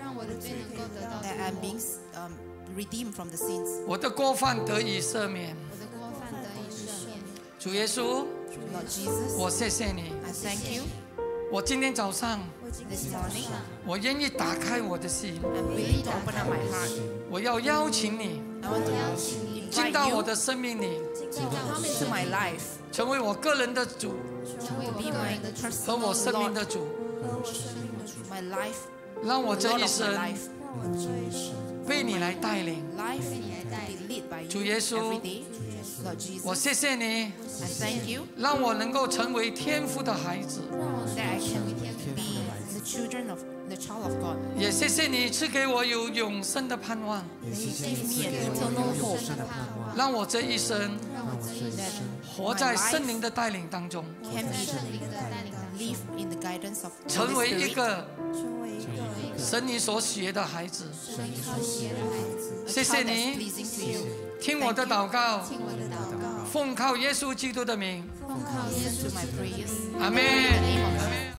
that I'm being um, redeemed from the sins. 我的过犯得以赦免。主耶稣， Lord Jesus, 我谢谢你。 I thank you. 我今天早上， This morning, 我愿意打开我的心， I'm willing to open up my heart. 我要邀请你 I want to 进 invite 到我 you 的生命里， to come into my life, 成为我个人的主 to be my 和我 personal 生命 Lord, 的主， my life, 让我 the 这 Lord 一 of my 生 life. 被你来带领。 Life be led by 主 you 耶稣， every day. Lord 我 Jesus, 谢谢你， I thank you 让我能够成为天父的孩子， that I can be the children of the child of God. 也谢谢你赐给我有永生的盼望， May you give me an eternal hope 让我这一生 that 活在圣灵的带领当中， can be live in the guidance of 成 Holy 为一 Spirit. 个神你所喜悦的孩子。 A 谢谢 child that's 你， pleasing to you. 听我的祷告，奉靠耶稣基督的名， Listen to my prayers. 阿门。 In the name of